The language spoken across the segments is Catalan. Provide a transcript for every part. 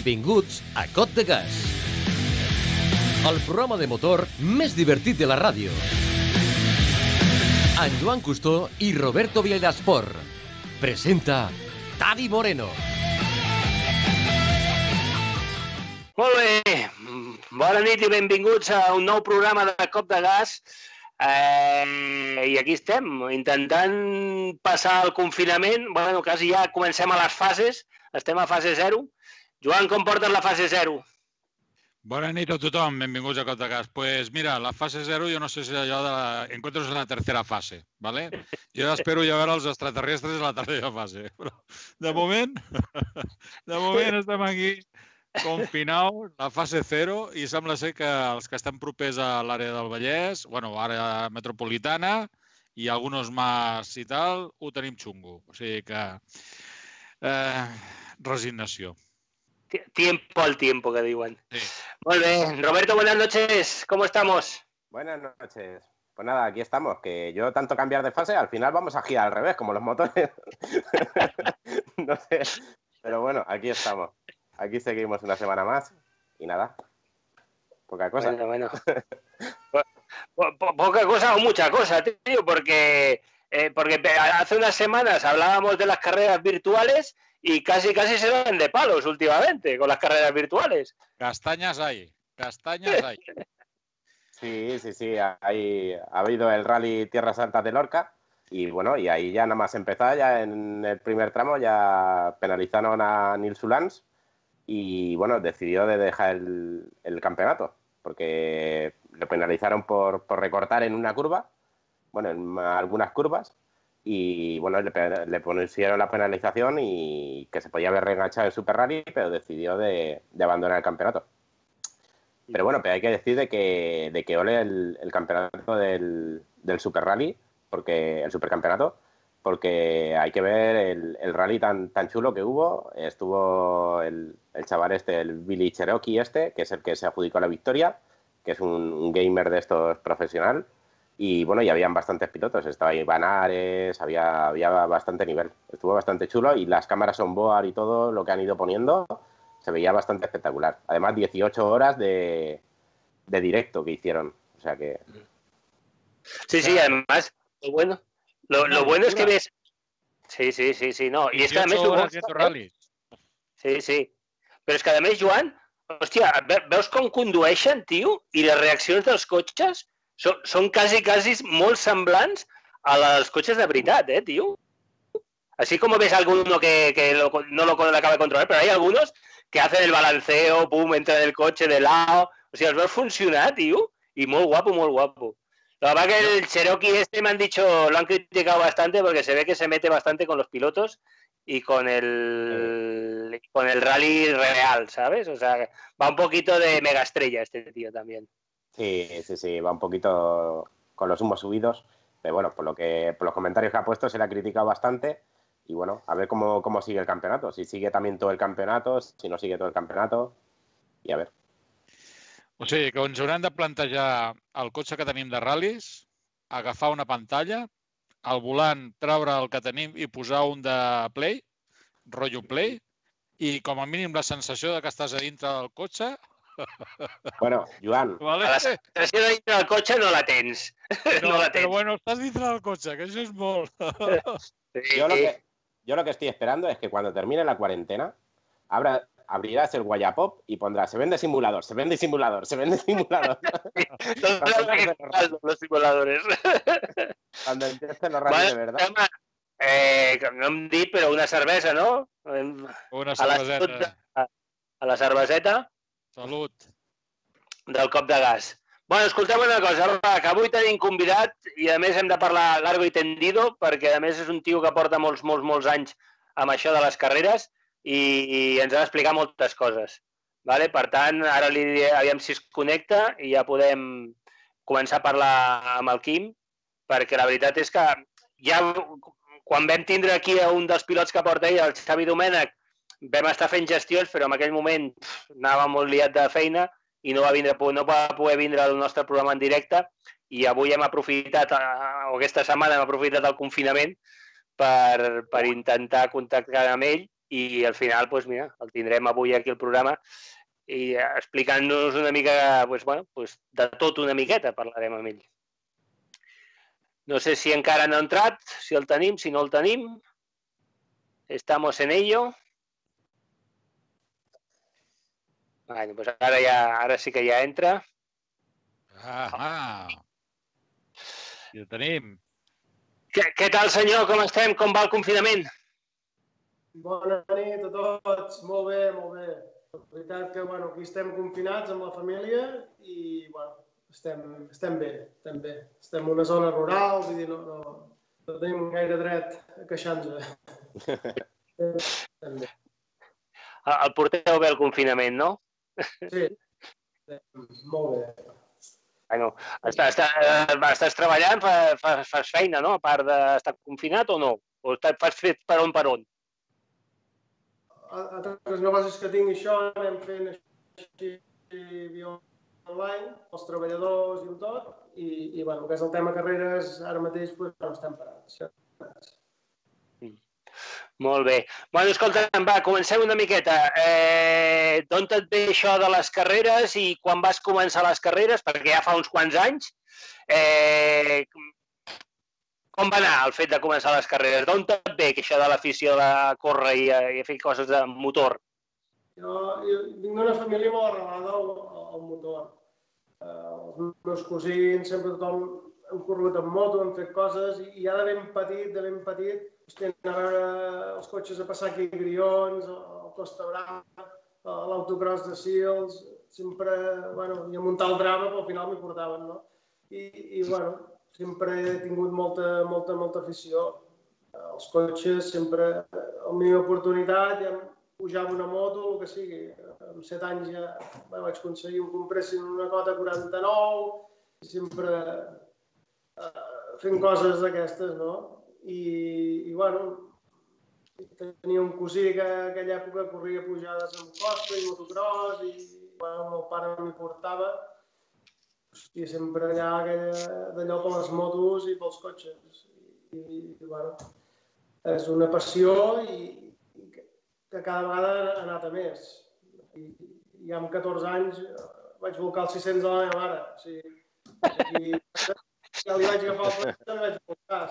Benvinguts a Cot de Gas, el programa de motor més divertit de la ràdio. En Joan Custó i Roberto Villasport. Presenta Tadi Moreno. Molt bé, bona nit i benvinguts a un nou programa de Cop de Gas. I aquí estem, intentant passar el confinament. Bueno, quasi ja comencem a les fases, estem a fase 0. Joan, com portes la fase 0? Bona nit a tothom, benvinguts a Cop de Gas. Pues mira, la fase 0 yo no sé si allò de la... encuentros en la tercera fase, ¿vale? Jo espero ja veure els extraterrestres en la tercera fase. Però de moment estem aquí confinats, la fase 0, i sembla ser que els que estan propers a l'àrea del Vallès, bueno, àrea metropolitana i alguns més i tal, ho tenim xungo. O sigui que... resignació. Tiempo al tiempo, que diuen. Sí. Molt bé. Roberto, buenas noches. ¿Cómo estamos? Buenas noches. Pues nada, aquí estamos. Que yo tanto cambiar de fase, al final vamos a girar al revés, como los motores. No sé. Pero bueno, aquí estamos. Aquí seguimos una semana más. Y nada. Poca cosa. Bueno. Poca cosa o mucha cosa, tío, porque hace unas semanas hablábamos de las carreras virtuales y casi se dan de palos últimamente con las carreras virtuales. Castañas hay, castañas hay. Sí. Ha habido el Rally Tierra Santa de Lorca y bueno, y ahí ya nada más empezar, ya en el primer tramo ya penalizaron a Nils Ullans y bueno, decidió de dejar el campeonato porque lo penalizaron por recortar en una curva, bueno, en algunas curvas. Y bueno, le pusieron la penalización y que se podía haber reenganchado el Super Rally, pero decidió de abandonar el campeonato. Pero bueno, pero hay que decir de que ole el campeonato del Super Rally, porque el supercampeonato, porque hay que ver el rally tan chulo que hubo. Estuvo el chaval el Billy Cherokee que es el que se adjudicó la victoria, que es un gamer de estos profesional. Y bueno, y habían bastantes pilotos, estaba Iván Ares, había bastante nivel. Estuvo bastante chulo y las cámaras on board y todo lo que han ido poniendo se veía bastante espectacular. Además, 18 horas de directo que hicieron. O sea que... Sí, además, lo bueno es que ves... Sí, no. I és que a més... Sí. Però és que a més, Joan, hòstia, veus com condueixen, tio? I les reaccions dels cotxes són quasi molt semblants a los coches de veritat, tío. Así como ves alguno que no lo acaba de controlar, pero hay algunos que hacen el balanceo, pum, entra en el coche de lado. O sea, los ves funcionar, tío. Y muy guapo, muy guapo. La verdad que el Cherokee me han dicho, lo han criticado bastante porque se ve que se mete bastante con los pilotos y con el rally real, ¿sabes? O sea, va un poquito de mega estrella este tío también. Sí, va un poquito con los humos subidos, pero bueno, por los comentarios que ha puesto se le ha criticado bastante y bueno, a ver cómo sigue el campeonato, si sigue también todo el campeonato, si no sigue todo el campeonato i a veure. O sigui que ens hauran de plantejar el cotxe que tenim de ral·lis, agafar una pantalla, al volant treure el que tenim i posar un de play, rotllo play, i com a mínim la sensació de que estàs a dintre del cotxe. Bueno, Joan... Vale. La sensació de dintre del cotxe no la tens. No la tens. Però bueno, estàs dintre del cotxe, que això és molt. Sí. Yo lo que estoy esperando es que cuando termine la cuarentena abrirás el Wallapop y pondrás se vende simulador. Los simuladores. Cuando empiecen los rallies de verdad. No hem dit, però una cervesa, no? Una cerveseta. A la cerveseta. Salut. Del Cop de Gas. Bueno, escolteu una cosa, va, que avui tenim convidat i a més hem de parlar largo i tendido perquè a més és un tio que porta molts anys amb això de les carreres i ens ha d'explicar moltes coses. Vale? Per tant, ara li aviam si es connecta i ja podem començar a parlar amb el Quim perquè la veritat és que ja quan vam tindre aquí un dels pilots que porta ell, el Xavi Domènech, vam estar fent gestions, però en aquell moment anava molt liat de feina i no va poder vindre al nostre programa en directe i avui hem aprofitat, o aquesta setmana hem aprofitat el confinament per intentar contactar amb ell i al final, doncs mira, el tindrem avui aquí al programa i explicant-nos una mica, de tot una miqueta parlarem amb ell. No sé si encara no ha entrat, si el tenim, si no el tenim. Estamos en ello. Bueno, pues ara sí que ja entra. Ah, ja el tenim. Què tal, senyor? Com estem? Com va el confinament? Bona nit a tots. Molt bé, molt bé. La veritat que, aquí estem confinats amb la família i, estem bé, estem bé. Estem en una zona rural, vull dir, no tenim gaire dret a queixar-nos. Estem bé. El porteu bé el confinament, no? Sí, molt bé. Bueno, estàs treballant, fas feina, no? A part d'estar confinat o no? O fas fet per on? Altres negocis que tinc això, anem fent així via online, els treballadors i tot, i el que és el tema carreres, ara mateix no estem parats. Molt bé. Bueno, escolta, comencem una miqueta. D'on et ve això de les carreres i quan vas començar les carreres? Perquè ja fa uns quants anys. Com va anar el fet de començar les carreres? D'on et ve això de l'afició de córrer i a fer coses de motor? Jo vinc d'una família molt arrelada al motor. Els meus cosins, sempre tothom hem corregut amb moto, hem fet coses, i ja de ben petit, anem a veure els cotxes a passar aquí a Grions, al Costa Brava, a l'autocross de Sils, sempre, i a muntar el drama, però al final m'hi portaven, no? I sempre he tingut molta afició. Els cotxes, sempre, a la meva oportunitat, ja pujava una moto, el que sigui. Amb 7 anys ja vaig aconseguir que em compressin una Cota 49, i sempre fent coses d'aquestes, no? I tenia un cosí que a aquella època corria pujades amb costa i motocross, i el meu pare m'hi portava. Hòstia, sempre allà d'allò per les motos i pels cotxes. És una passió i que cada vegada ha anat a més. I amb 14 anys vaig volcar els 600 de la meva mare. O sigui, ja li vaig agafar el cotxe i li vaig volcar.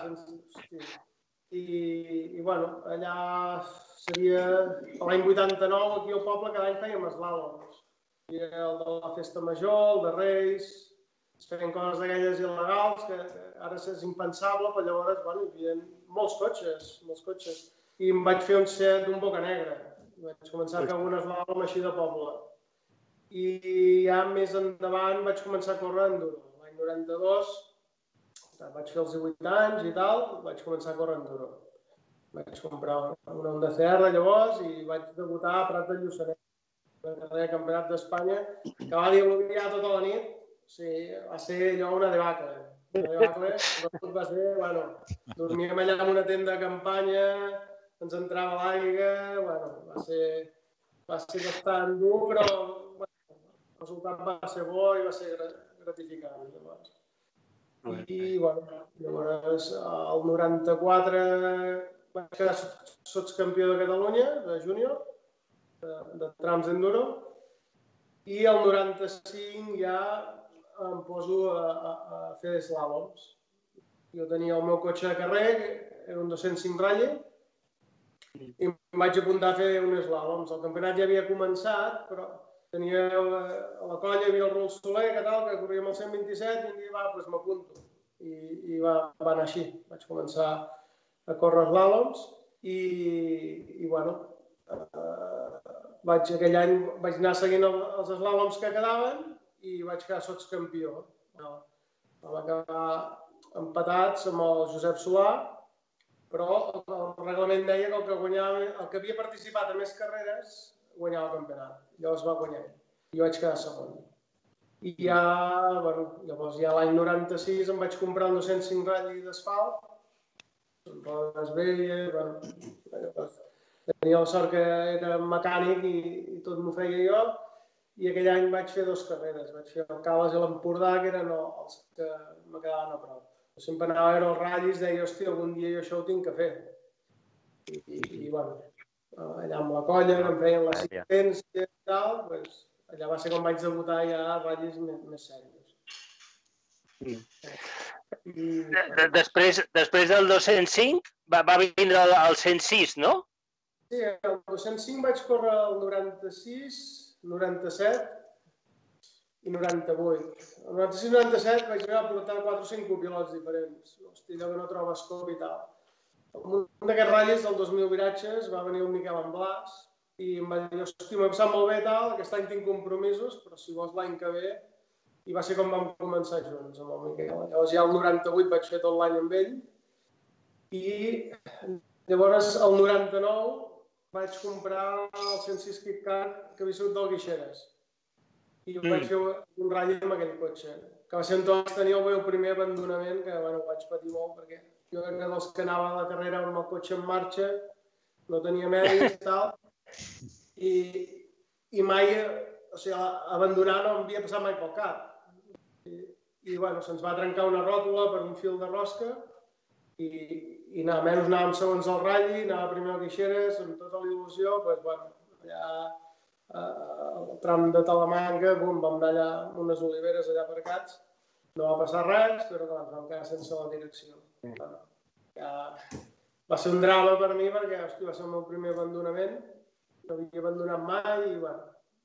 I allà seria l'any 89, aquí al poble, cada any fèiem eslàloms. Hi havia el de la festa major, el de Reis, es feien coses d'aquelles il·legals, que ara és impensable, però llavors hi havia molts cotxes. I em vaig fer un set d'un Boca Negra. Vaig començar a fer algunes eslàlom així de poble. I ja més endavant vaig començar a córrer enduro. L'any 92, vaig fer els 18 anys i tal, vaig començar a córrer enduro. Vaig comprar una Honda CR llavors i vaig debutar a Prat de Lluçanès, una carrera de campionat d'Espanya, que va diluviar tota la nit. O sigui, va ser allò una debacle. Una debacle, tot va ser, dormíem allà en una tenda de campanya, ens entrava l'aigua, va ser bastant dur, però el resultat va ser bo i va ser gratificant. I, llavors, el 94 vaig quedar sotscampió de Catalunya, de júnior, de trams d'enduro, i el 95 ja em poso a fer eslàloms. Jo tenia el meu cotxe de carrer, era un 205 Rally, i em vaig apuntar a fer un eslàloms. El campionat ja havia començat, però tenia a la colla, hi havia el Raül Soler, que corria amb el 127, i em deia, doncs m'apunto. I va anar així. Vaig començar a córrer eslàloms i aquell any vaig anar seguint els eslàloms que quedaven i vaig quedar sotscampió. Vam acabar empatats amb el Josep Solà, però el reglament deia que el que havia participat en més carreres guanyava el campionat. Llavors va guanyar. Jo vaig quedar segon. I llavors ja l'any 96 em vaig comprar un 205 Rally d'asfalt, amb rodes velles, tenia la sort que era mecànic i tot m'ho feia jo, i aquell any vaig fer 2 carreres. Vaig fer el Cales i l'Empordà, que eren els que me quedaven a prop. Sempre anava a veure els ratllis, deia, hòstia, algun dia jo això ho tinc que fer. I allà amb la colla, que em feien l'assistència i tal, doncs allà va ser quan vaig debutar ja a ratllis més serios. Després del 205 va vindre el 106, no? Sí, el 205 vaig córrer el 96, 97 i 98. El 96-97 vaig arribar a portar 4 o 5 copilots diferents. Hòstia, allò que no trobes cop i tal. Un d'aquests ratllis, del 2000 viratges, va venir el Miquel Amblàs i em va dir, hòstia, m'he passat molt bé i tal, aquest any tinc compromisos, però si vols l'any que ve... I va ser com vam començar junts amb el Miquel. Llavors ja el 98 vaig fer tot l'any amb ell i llavors el 99 vaig comprar el 106 KitKat que havia sigut del Guixeres i vaig fer un ratll amb aquell cotxe, que va ser on vaig tenir el meu primer abandonament, que bueno, vaig patir molt perquè jo era dels que anava a la carrera amb el cotxe en marxa, no tenia medis i tal, i mai, o sigui, abandonar no m'havia passat mai pel cap. I bueno, se'ns va trencar una ròtula per un fil de rosca i menys anàvem segons el ratlli, anava primer al Guixeres, amb tota la il·lusió, doncs bueno, allà al tram de Talamanca, vam anar allà amb unes oliveres allà aparcats, no va passar res, però clar, ens vam quedar sense la direcció. Ja va ser un drama per mi perquè hosti, va ser el meu primer abandonament, no havia abandonat mai i bueno.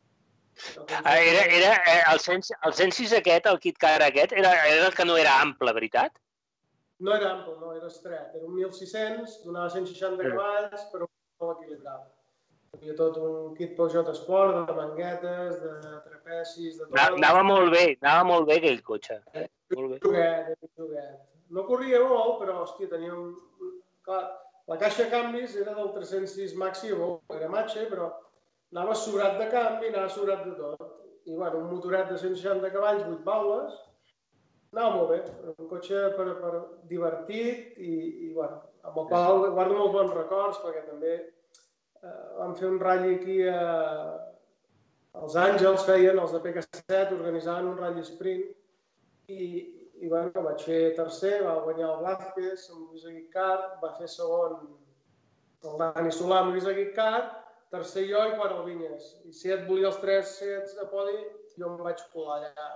Era el 106 aquest, el KitKat aquest, era el que no era ample, veritat? No era ample, no, era estret. Era un 1600, donava 160 cavalls, però molt equilibrat. Hi havia tot un kit Peugeot Sport, de manguetes, de trapecis, de tot. Anava molt bé aquell cotxe. Joguet. No corria molt, però, hòstia, tenia un... Clar, la caixa de canvis era del 306 Maxi, era matxa, però anava sobrat de canvi, anava sobrat de tot. I, bueno, un motoret de 160 cavalls, 8 baules, anava molt bé. Un cotxe divertit i, bueno, amb el qual guardo molt bons records, perquè també vam fer un ratll aquí als Àngels, feien els de PK7, organitzaven un ratll sprint i, bueno, vaig fer tercer, va guanyar el Blázquez, amb Lluís Aguicar, va fer segon el Dani Solà amb Lluís Aguicar, tercer jo i quart el Vinyes. I si et volia els 3 sets de podi, jo em vaig colar allà.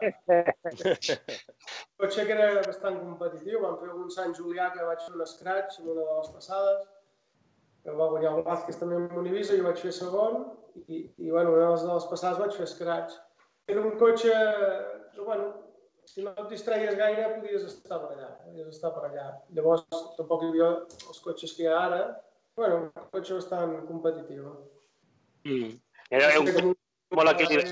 El cotxe que era bastant competitiu, vam fer un Sant Julià que vaig fer un scratch en una de les passades, que va guanyar el Blázquez també amb Univisa, jo vaig fer segon, i bueno, una de les passades vaig fer scratch. Era un cotxe que, bueno, si no et distreies gaire, podies estar per allà. Llavors, tampoc hi havia els cotxes que hi ha ara. Bueno, un cotxe bastant competitiu. Era un cotxe molt equilibrat.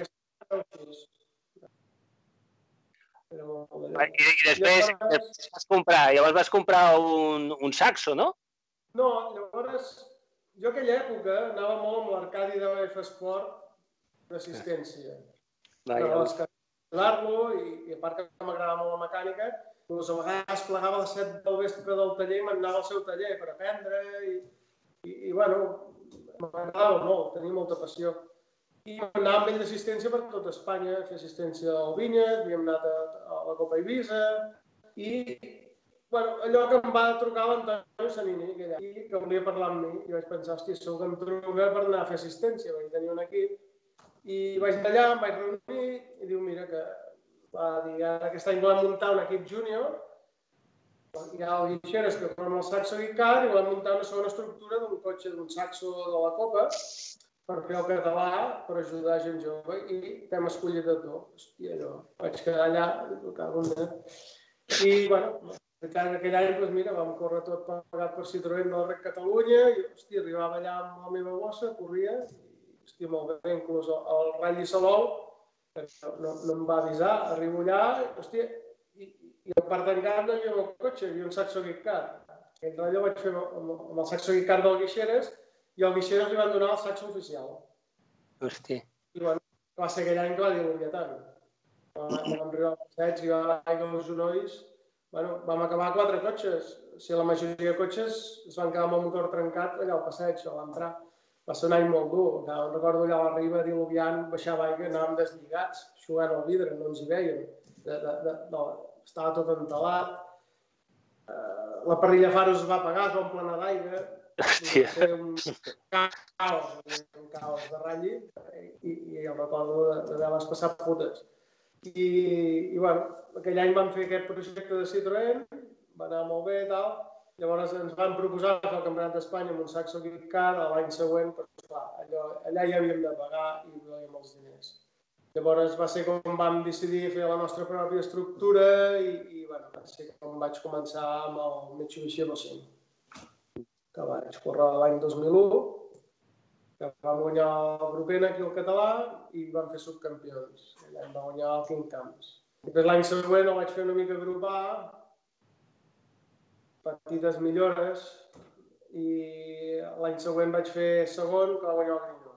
I després vas comprar un Saxo, no? No, llavors, jo aquella època anava molt amb l'Arcadi de F Sport d'assistència. Anar-lo i a part que m'agradava molt la mecànica, doncs a vegades plegava a les 7 del vespre del taller i m'anava al seu taller per aprendre i bueno, m'agradava molt, tenia molta passió. I anava amb ell d'assistència per tot Espanya, a fer assistència al Vinyes, havíem anat a la Copa Eivissa i bueno, allò que em va trucar l'Antonio Sanini, que volia parlar amb mi, i vaig pensar, hòstia, segur que em truca per anar a fer assistència, perquè tenia un equip. I vaig allà, em vaig reunir i diu, mira, que va dir, ara aquest any volem muntar un equip júnior, hi ha el Guixeres que corre amb el Saxo KitKat i volem muntar una segona estructura d'un cotxe d'un Saxo de la Copa per fer el català, per ajudar gent jove, i t'hem escollit a tu. Hòstia, allò, vaig quedar allà, i, bueno, aquell any, doncs mira, vam córrer tot pagat per Citroën del Rec Catalunya i, hòstia, arribava allà amb la meva bossa, corria, hòstia, molt bé, inclús el Rally Salou, que no em va avisar, arribo allà, hòstia, i el part tancat no hi havia el cotxe, hi havia un Saxo KitKat. Aquell ratll ho vaig fer amb el Saxo KitKat del Guixeres i al Guixeres li van donar el Saxo oficial. Hòstia. I bueno, va ser aquell any que va diluviar tant. Vam arribar al passeig, hi va l'aigua als genolls, bueno, vam acabar 4 cotxes. O sigui, la majoria de cotxes es van quedar amb el motor trencat allà al passeig, a l'entrar. Va ser un any molt dur. Em recordo allà a la riba diluviant, baixava aigua i anàvem deslligats, jugant al vidre, no ens hi vèiem. Estava tot entelat. La parrilla faros es va apagar, es va emplenar d'aigua. Hòstia. Va ser un caos de ratlli i el recordo d'haver-les passat putes. I bueno, aquell any vam fer aquest projecte de Citroën, va anar molt bé i tal. Llavors ens van proposar fer el Campionat d'Espanya amb un Saxo Kit Car l'any següent, però clar, allà ja havíem de pagar i volíem els diners. Llavors va ser com vam decidir fer la nostra pròpia estructura i bueno, va ser com vaig començar amb el Mitsubishi Evo5, que vaig córrer l'any 2001, que vam guanyar el Grup N aquí al català i vam fer subcampions. Allà em va guanyar el King Camps. Després l'any següent el vaig fer una mica Grup A, petites millores, i l'any següent vaig fer segon, que va guanyar el Grinyó.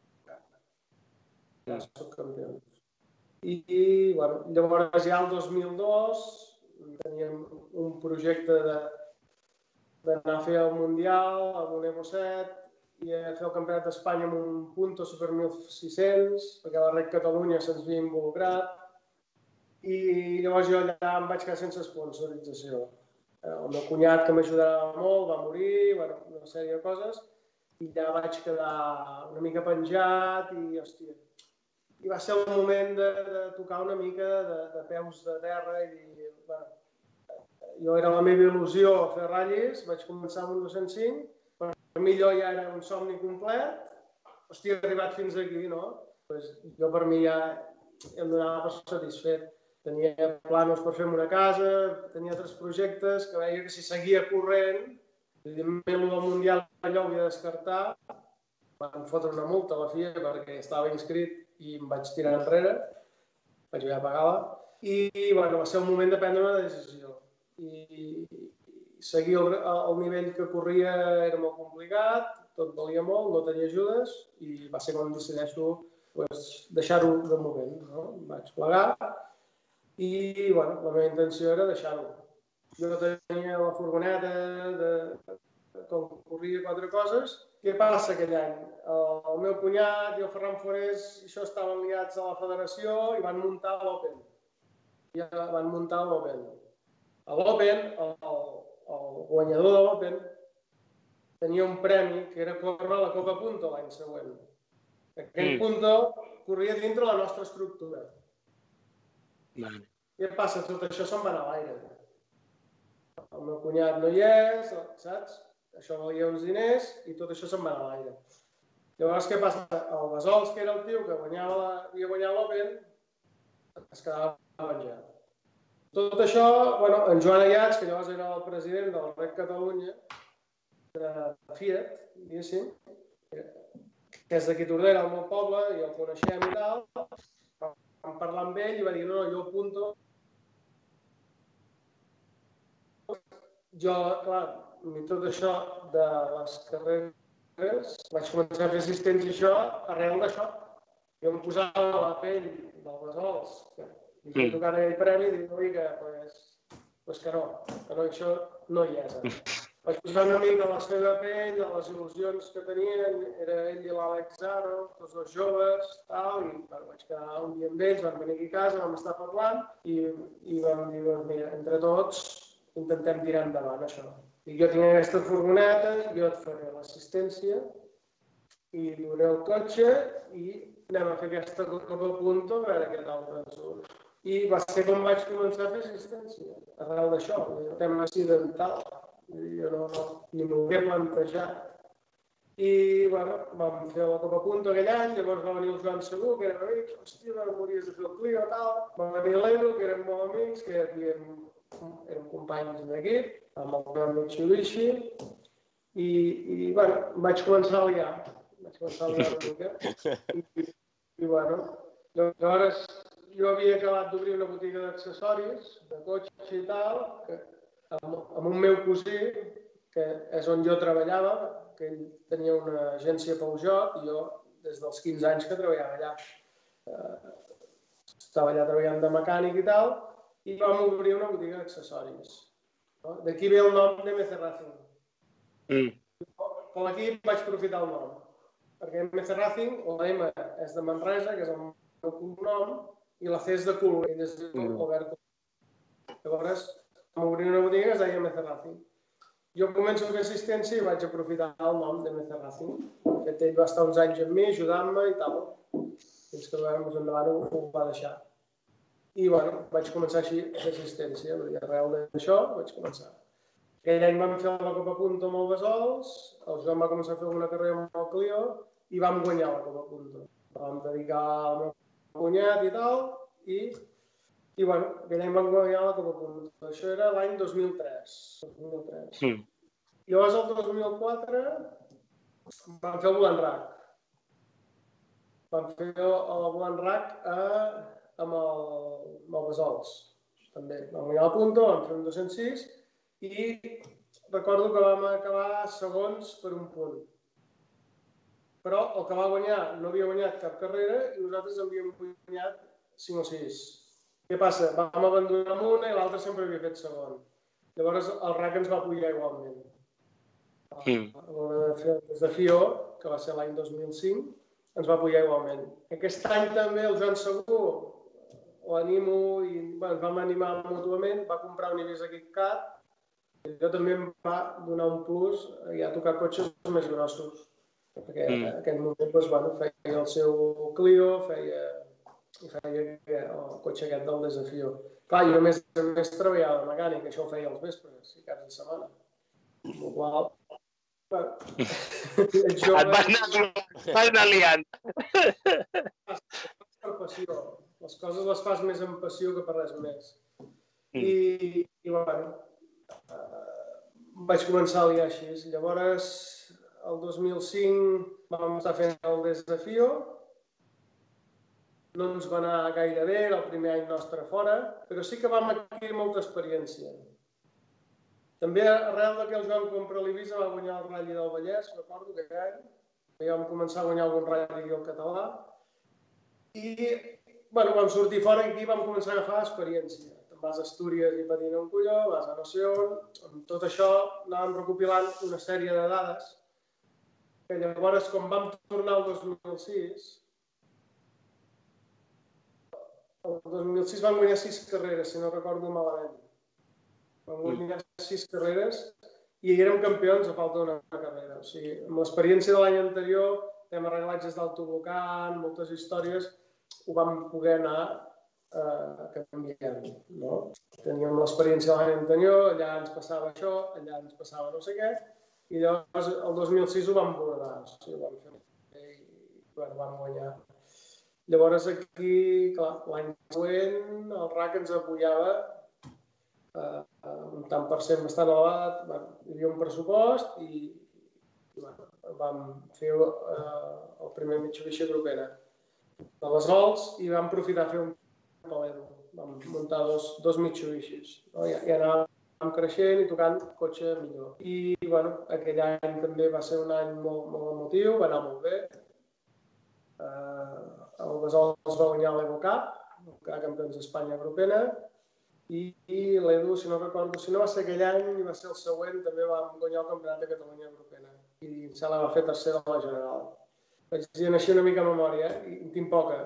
Ja subcampions. I bueno, llavors ja el 2002 teníem un projecte d'anar a fer el Mundial amb un Evo 7 i a fer el Campionat d'Espanya amb un Punto Super 1600, perquè la Rec Catalunya se'ns havia involucrat. I llavors jo allà em vaig quedar sense sponsorització. El meu cunyat, que m'ajudava molt, va morir, bueno, una sèrie de coses, i ja vaig quedar una mica penjat i, hòstia, i va ser el moment de tocar una mica de peus de terra i dir, bueno, jo era la meva il·lusió fer ratllis, vaig començar amb un 205, per mi allò ja era un somni complet, hòstia, he arribat fins aquí, no? Pues jo per mi ja em donava per satisfet. Tenia planos per fer una casa, tenia altres projectes, que veia que si seguia corrent, evidentment el del Mundial allò ho havia de descartar, van fotre una multa a la FIA perquè estava inscrit i em vaig tirar enrere, vaig haver de pagar-la, i bueno, va ser el moment de prendre una decisió. I seguir el nivell que corria era molt complicat, tot valia molt, no tenia ajudes, i va ser quan decideixo deixar-ho de moment. Vaig plegar i bueno, la meva intenció era deixar-ho. Jo tenia la furgoneta, com corria 4 coses. Què passa aquell any? El meu cunyat i el Ferran Forés, això estaven liats a la federació i van muntar l'Open. Ja van muntar l'Open. A l'Open, el guanyador de l'Open tenia un premi que era córrer la Copa Punto l'any següent. Aquell Punto corria dintre la nostra estructura. Què passa? Tot això se'n va anar a l'aire. El meu cunyat no hi és, saps? Això valia uns diners i tot això se'n va anar a l'aire. Llavors, què passa? El Basols, que era el tio que havia guanyat l'Open, es quedava penjat. Tot això, bueno, en Joan Ayats, que llavors era el president de la Rec Catalunya, de Fiat, diguéssim, que és d'aquí Tordera, al meu poble, i el coneixem i tal, vam parlar amb ell i va dir, no, jo apunto. Jo, clar, tot això de les carreres, vaig començar a fer assistència a això arrel d'això. Jo em posava a la pell del Basols, i vaig tocar aquell premi i dic, oi, pues que no, això no hi és. Vaig posar una mica a la seva pell, a les il·lusions que tenien, era ell i l'Àlex Zaro, tots dos joves, tal, i vaig quedar un dia amb ells, vam venir aquí a casa, vam estar parlant i vam dir, mira, entre tots intentem tirar endavant això. I jo tinc aquesta furgoneta, jo et faré l'assistència i duré el cotxe i anem a fer aquesta Copa Punto a veure què tal ens surt. I va ser com vaig començar a fer assistència, arrel d'això, un tema accidental. Jo ni m'ho havia plantejat. I, bueno, vam fer la Copa Punto aquell any, llavors va venir el Joan Segur, que érem amics, hòstia, m'hauries de fer el Clio, tal. Va venir l'Edu, que érem molt amics, que érem companys d'equip, amb el meu Mitsubishi, i, bueno, vaig començar a liar. una mica. I, bueno, llavors jo havia acabat d'obrir una botiga d'accessoris, de cotxe i tal, amb un meu cosí, que és on jo treballava, que ell tenia una agència pel joc, i jo des dels 15 anys que treballava allà. Estava allà treballant de mecànic i tal, i vam obrir una botiga d'accessoris. D'aquí ve el nom d'MC Racing. Per l'equip vaig aprofitar el nom, perquè MC Racing, la M és de Manresa, que és el meu cognom, i la C és de Colomers, és d'Albert. Llavors, vam obrir una botiga que es deia MC Racing. Jo començo a fer assistència i vaig aprofitar el nom de MC Racing. De fet, ell va estar uns anys amb mi, ajudant-me i tal, fins que més endavant ho va deixar. I, bueno, vaig començar així a fer assistència, perquè arrel d'això vaig començar. Aquell any vam fer la Copa Punto amb el Besols, el Joan va començar a fer alguna carrera amb el Clio i vam guanyar la Copa Punto. Vam dedicar al meu cunyat i tal, i bueno, aquell any vam guanyar la Copa Punto. Això era l'any 2003. Llavors, el 2004, vam fer el Volant-Rac. Vam fer el Volant-Rac amb el Besols. També vam guanyar la Punto, vam fer un 206 i recordo que vam acabar segons per un punt. Però el que va guanyar no havia guanyat cap carrera i nosaltres havíem guanyat 5 o 6. Què passa? Vam abandonar amb una i l'altra sempre havia fet segon. Llavors el RAC ens va pujar igualment. El Desafío, que va ser l'any 2005, ens va pujar igualment. Aquest any també el Joan Segur l'animo i ens vam animar mútuament, va comprar un Ibiza KitKat i jo també em va donar un plus a tocar cotxes més grossos. Perquè en aquell moment feia el seu Clio, feia el cotxe aquest del Desafío. Clar, jo només treballava de mecànic, això ho feia els vespres i caps de setmana. Amb la qual et vas anar liant. Per passió. Les coses les fas més amb passió que per res més. I bueno, vaig començar a liar així. Llavors, el 2005 vam estar fent el Desafío. No ens va anar gaire bé, era el primer any nostre fora, però sí que vam adquirir molta experiència. També arrel que el Joan compra l'Ibiza va guanyar el Rally del Vallès, recordo que aquell any. Vam començar a guanyar algun rally al català. I vam sortir fora i aquí vam començar a agafar experiència. Te'n vas a Astúries i patina un colló, vas a no sé on. Amb tot això anàvem recopilant una sèrie de dades que llavors, quan vam tornar el 2006, el 2006 vam guanyar 6 carreres, si no recordo malament. Vam guanyar 6 carreres i érem campions a falta d'una carrera. O sigui, amb l'experiència de l'any anterior, amb arreglatges d'autoblocant, moltes històries, ho vam poder anar canviant. Teníem l'experiència de l'any anterior, allà ens passava això, allà ens passava no sé què, i llavors el 2006 ho vam abordar. O sigui, ho vam fer i vam guanyar. Llavors aquí, clar, l'any següent el RAC ens apoyava un tant per cent bastant elevat, hi havia un pressupost i vam fer el primer Mitsubishi Grupera de les Ols i vam aprofitar a fer un Paledo. Vam muntar dos Mitsubishis. I anàvem creixent i tocant cotxe millor. I aquell any també va ser un any molt emotiu, va anar molt bé. El Besols va guanyar l'EvoCup, el campions d'Espanya Grupena, i l'Edu, si no recordo, si no va ser aquell any, va ser el següent, també vam guanyar el Campionat de Catalunya Grupena. I em sembla va fer tercer de la General. Vaig dir així una mica a memòria, i en tinc poca.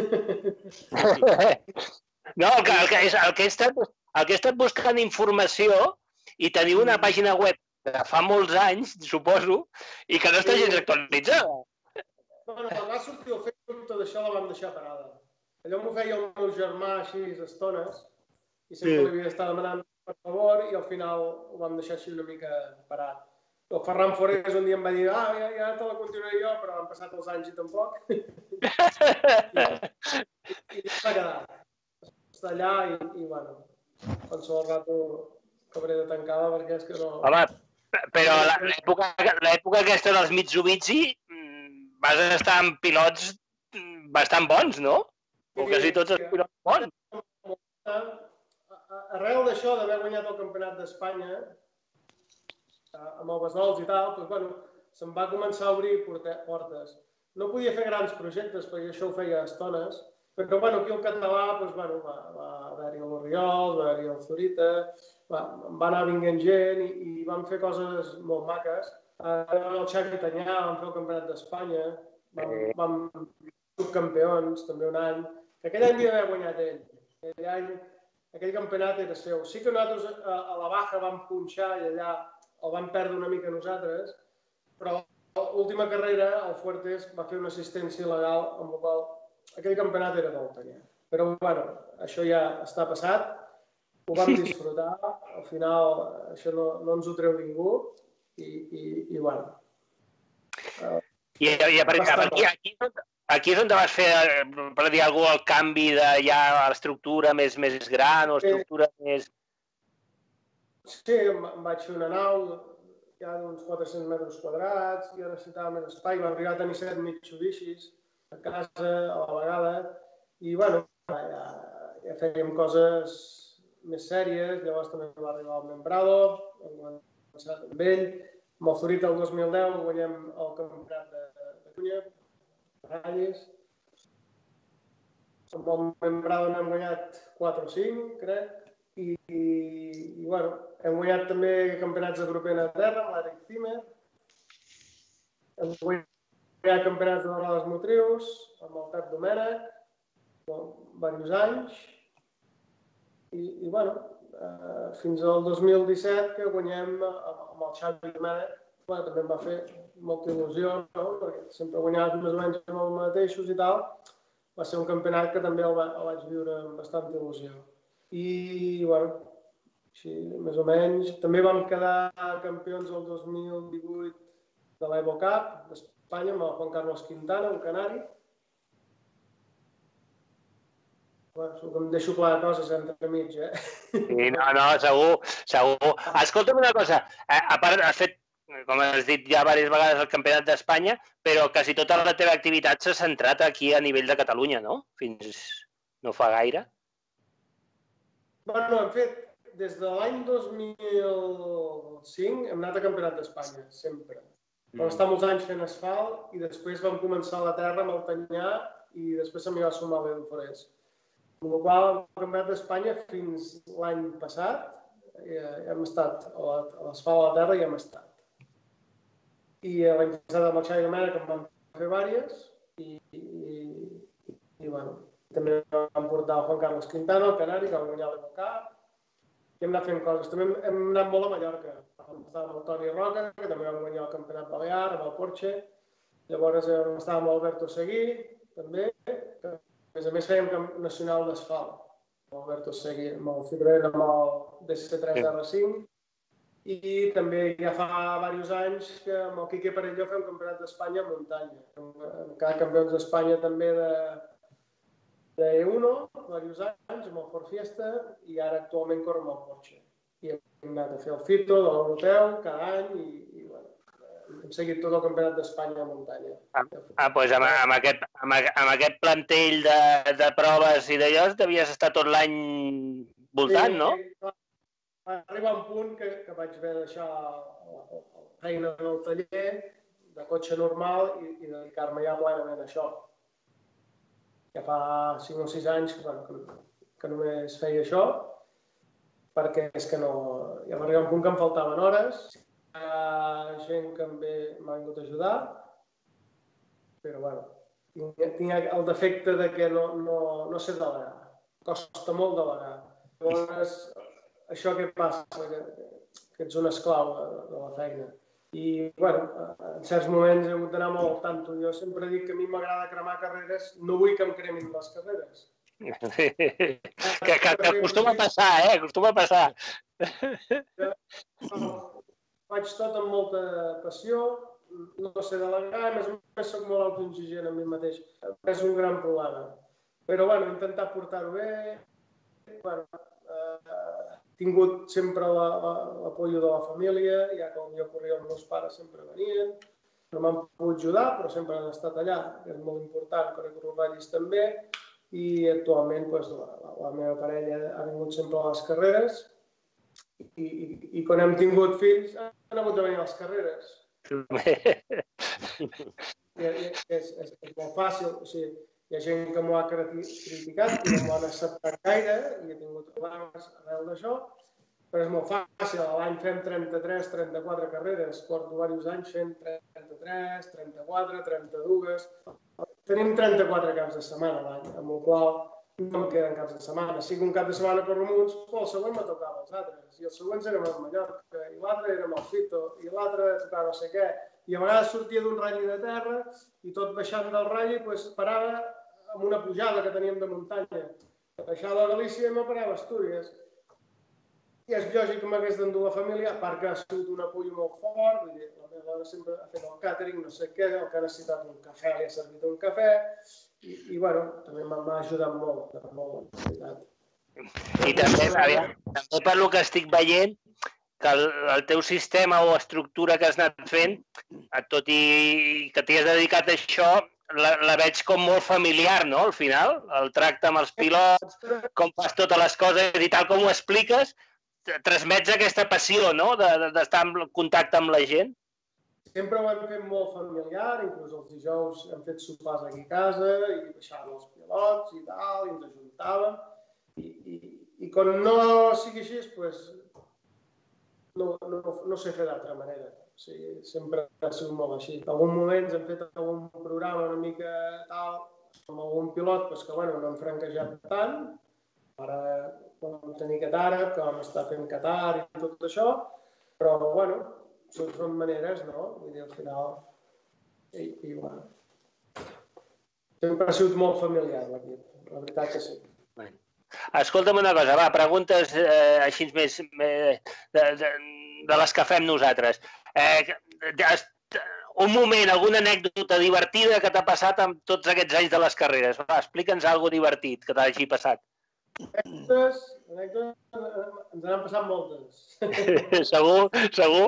No, el que he estat buscant informació i teniu una pàgina web de fa molts anys, suposo, i que no està gens actualitzada. Bueno, quan va sortir el Facebook, tot això la vam deixar parada. Allò m'ho feia el meu germà així estones i sempre li havia d'estar demanant per favor i al final ho vam deixar així una mica parat. El Ferran Forés un dia em va dir ja te la continuaré jo, però han passat els anys i tampoc. I va quedar. Està allà i qualsevol rato acabaré de tancada perquè és que no... Home, però l'època aquesta dels Mitsubishi vas estar amb pilots bastant bons, no? O quasi tots els pilots bons. Arrel d'això, d'haver guanyat el Campionat d'Espanya amb el Besols i tal, se'm va començar a obrir portes. No podia fer grans projectes, perquè això ho feia a estones, però aquí al català va haver-hi l'Oriol, va haver-hi el Zurita, va anar vinguent gent i vam fer coses molt maques. El Xavi Tanyà, vam fer el Campionat d'Espanya, vam ser campions també un any. Aquell any havia d'haver guanyat ell. Aquell campionat era seu. Sí que nosaltres a la Baja vam punxar i allà el vam perdre una mica nosaltres, però l'última carrera el Fuertes va fer una assistència il·legal, amb la qual aquell campionat era del Tanyà. Però, bueno, això ja està passat, ho vam disfrutar, al final això no ens ho treu ningú i bueno... Aquí és on vas fer, per dir alguna cosa, el canvi de ja l'estructura més gran o estructura més... Sí, em vaig fer una nau ja d'uns 400 metres quadrats, jo necessitava més espai, vam arribar a tenir 7 Mitsubishis a casa a la vegada i, bueno, ja fèiem coses més sèries, llavors també va arribar el Membrado, hem començat amb ell, amb el Zurita el 2010 guanyem el campionat de Cunya, Rallis. Amb el Membrado n'hem guanyat 4 o 5, crec, i bueno, hem guanyat també campionats de grup a terra amb l'Eric Zimmer, hem guanyat campionats de rodes motrius amb el Pep Domènech, diversos anys, i bueno, fins al 2017 que guanyem amb el Xavi Domènech, també em va fer molta il·lusió, perquè sempre guanyava més o menys amb els mateixos i tal, va ser un campionat que també el vaig viure amb bastanta il·lusió. I, bueno, així, més o menys. També vam quedar campions el 2018 de l'Evo Cup d'Espanya amb el Juan Carlos Quintana, un canari. Bueno, em deixo clar coses entre mig, eh? Sí, no, segur. Escolta'm una cosa, a part, has fet, com has dit ja diverses vegades, el Campionat d'Espanya, però quasi tota la teva activitat s'ha centrat aquí a nivell de Catalunya, no? Fins no fa gaire. Bueno, hem fet, des de l'any 2005 hem anat a Campionat d'Espanya, sempre. Vam estar molts anys fent asfalt i després vam començar a la terra amb el Tanyà i després se m'hi va sumar l'Edu Forés. Amb la qual cosa, al Campionat d'Espanya fins l'any passat hem estat a l'asfalt a la terra i hem estat. I l'any passat amb el Xavi Domènech en vam fer diverses i bueno, també vam portar el Juan Carlos Quintana, el canari, que va guanyar l'Evo Cup, i hem anat fent coses. També hem anat molt a Mallorca. Estàvem amb el Toni Roca, que també vam guanyar el Campionat Balear, amb el Porsche. Llavors estàvem amb l'Alberto Seguí, també, que a més fèiem nacional d'asfalt. L'Alberto Seguí, amb el Citroën, amb el DC3 R5. I també ja fa diversos anys que amb el Quique Perelló fem Campionat d'Espanya a muntanya. Cada campions d'Espanya també d'E1, diversos anys, amb el Ford Fiesta, i ara actualment corre amb el Porsche. I hem anat a fer el Fito de l'Europeu cada any i bueno, hem seguit tot el Campionat d'Espanya a muntanya. Doncs amb aquest plantell de proves i d'allò devies estar tot l'any voltant, no? Va arribar un punt que vaig haver de deixar la feina en el taller de cotxe normal i dedicar-me ja plenament a això. Ja fa 5 o 6 anys que només feia això, perquè és que no... Ja va arribar un punt que em faltaven hores, hi ha gent que m'ha vingut a ajudar, però bueno, tinc el defecte de que no sé delegar, costa molt delegar. Llavors, això què passa? Que ets un esclau de la feina. I, bueno, en certs moments he hagut d'anar molt al tanto. Jo sempre dic que a mi m'agrada cremar carreres, no vull que em cremin les carreres. Que acostuma a passar, acostuma a passar. Faig tot amb molta passió, no sé delegar, a més a més soc molt autoexigent amb mi mateix. És un gran problema. Però, bueno, intentar portar-ho bé, bueno, he tingut sempre l'apoyo de la família, ja que jo corria els meus pares sempre venien, no m'han pogut ajudar, però sempre han estat allà, que és molt important, perquè corro ratllis també, i actualment la meva parella ha vingut sempre a les carreres, i quan hem tingut fills han hagut de venir a les carreres. És molt fàcil, o sigui, hi ha gent que m'ho ha criticat i no m'ho han acceptat gaire i he tingut problemes arrel d'això, però és molt fàcil. A l'any fem 33, 34 carreres, porto diversos anys fent 33, 34, 32... Tenim 34 caps de setmana a l'any, amb el qual no em queden caps de setmana. Si un cap de setmana corro amb uns, el següent me tocava els altres. I els següents érem a Mallorca, i l'altre érem al Fito, i l'altre tocava no sé què. I a vegades sortia d'un ratll de terra i tot baixant del ratll parava amb una pujada que teníem de muntanya. Baixava a Galícia i me parava a Astúries. I és lògic que m'hagués d'endur la família, a part que ha sigut un apoyo molt fort, vull dir, la meva dona sempre ha fet el càtering, no sé què, el que ha necessitat un cafè, li ha servit un cafè, i bueno, també m'ha ajudat molt, en veritat. I també per lo que estic veient, que el teu sistema o estructura que has anat fent, tot i que t'hi has dedicat a això, la veig com molt familiar, no?, al final, el tracte amb els pilots, com fas totes les coses i tal com ho expliques, transmets aquesta passió, no?, d'estar en contacte amb la gent. Sempre ho hem fet molt familiar, inclús els dijous hem fet sopars aquí a casa i baixàvem els pilots i tal, i ens ajuntàvem. I quan no sigui així, doncs no sé fer d'altra manera. O sigui, sempre ha sigut molt així. En alguns moments hem fet algun programa una mica tal, amb algun pilot, doncs que bueno, no hem franquejat tant. Ara vam tenir Qatar, que vam estar fent Qatar i tot això, però bueno, són maneres, no? Vull dir, al final... I bueno... Sempre ha sigut molt familiar l'equip, la veritat que sí. Escolta'm una cosa, va, preguntes així més de les que fem nosaltres. Un moment, alguna anècdota divertida que t'ha passat amb tots aquests anys de les carreres. Va, explica'ns alguna cosa divertit que t'hagi passat. Anècdotes, ens n'han passat moltes. Segur.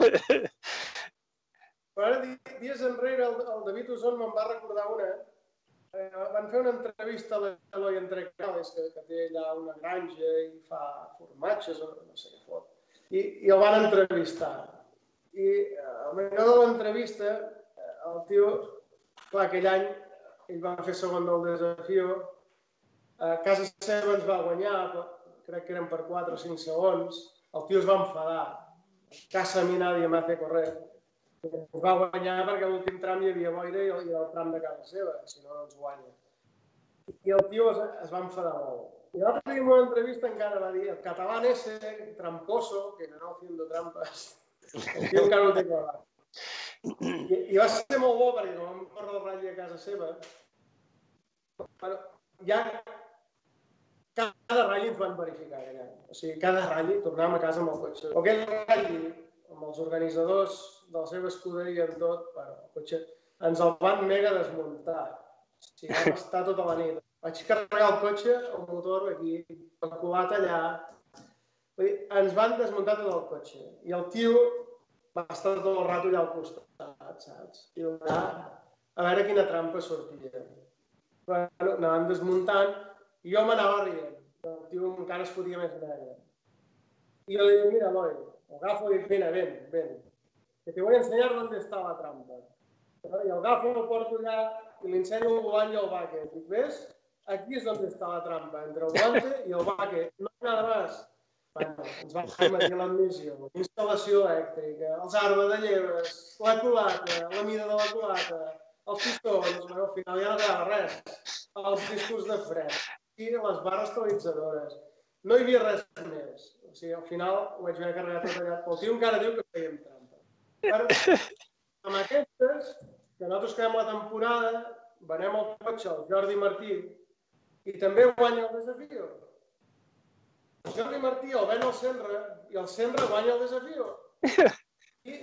Però ara, dies enrere, el David Oson me'n va recordar una. Van fer una entrevista a l'Eloi Entrecales, que té allà una granja i fa formatges o no sé què fot. I el van entrevistar. I al final de l'entrevista, el tio, clar, aquell any, ell va fer segon del Desafío, a casa seva ens va guanyar, crec que eren per 4 o 5 segons, el tio es va enfadar. Casa a mi nadie me hace correr. Ens va guanyar perquè a l'últim tram hi havia boira i el tram de casa seva, si no, no ens guanya. I el tio es va enfadar molt. I l'altre dia en una entrevista encara va dir el catalán ese, tramposo, que no haciendo trampas, el tio encara ho té clar. I va ser molt bo perquè com vam córrer el ratll a casa seva, ja cada ratll ens van verificar allà. O sigui, cada ratll tornàvem a casa amb el cotxe. O aquell ratll, amb els organitzadors de la seva escuderia en tot, el cotxe, ens el van mega desmuntar. O sigui, vam estar tota la nit. Vaig carregar el cotxe, el motor aquí, calculat allà. Vull dir, ens van desmuntar tot el cotxe. I el tio va estar tot el rato allà al costat, saps? I a veure quina trampa sortia. Bueno, anàvem desmuntant i jo m'anava rient. El tio encara es fotia més negre. I jo li dic, mira, Eloi, el gafo dic, ven, que te voy a enseñar dónde está la trampa. I el gafo el porto allà i li ensenyo el volant i el baque. Dic, ves? Aquí és on està la trampa, entre el volante i el baque. No hi ha nada més. Bueno, ens va permetre l'admissió, instal·lació elèctrica, els arbres de lleves, la culata, la mida de la culata, els pistons, bueno, al final ja no quedava res, els discos de fred i les barres estabilitzadores. No hi havia res més. O sigui, al final ho vaig haver carregat tot allà. El tio encara diu que fèiem trampa. Però amb aquestes, que nosaltres quedem la temporada, venem el cotxe al Jordi Martí i també guanya el Desafío. El Jordi Martí el ven al Senra i el Senra guanya el Desafío. I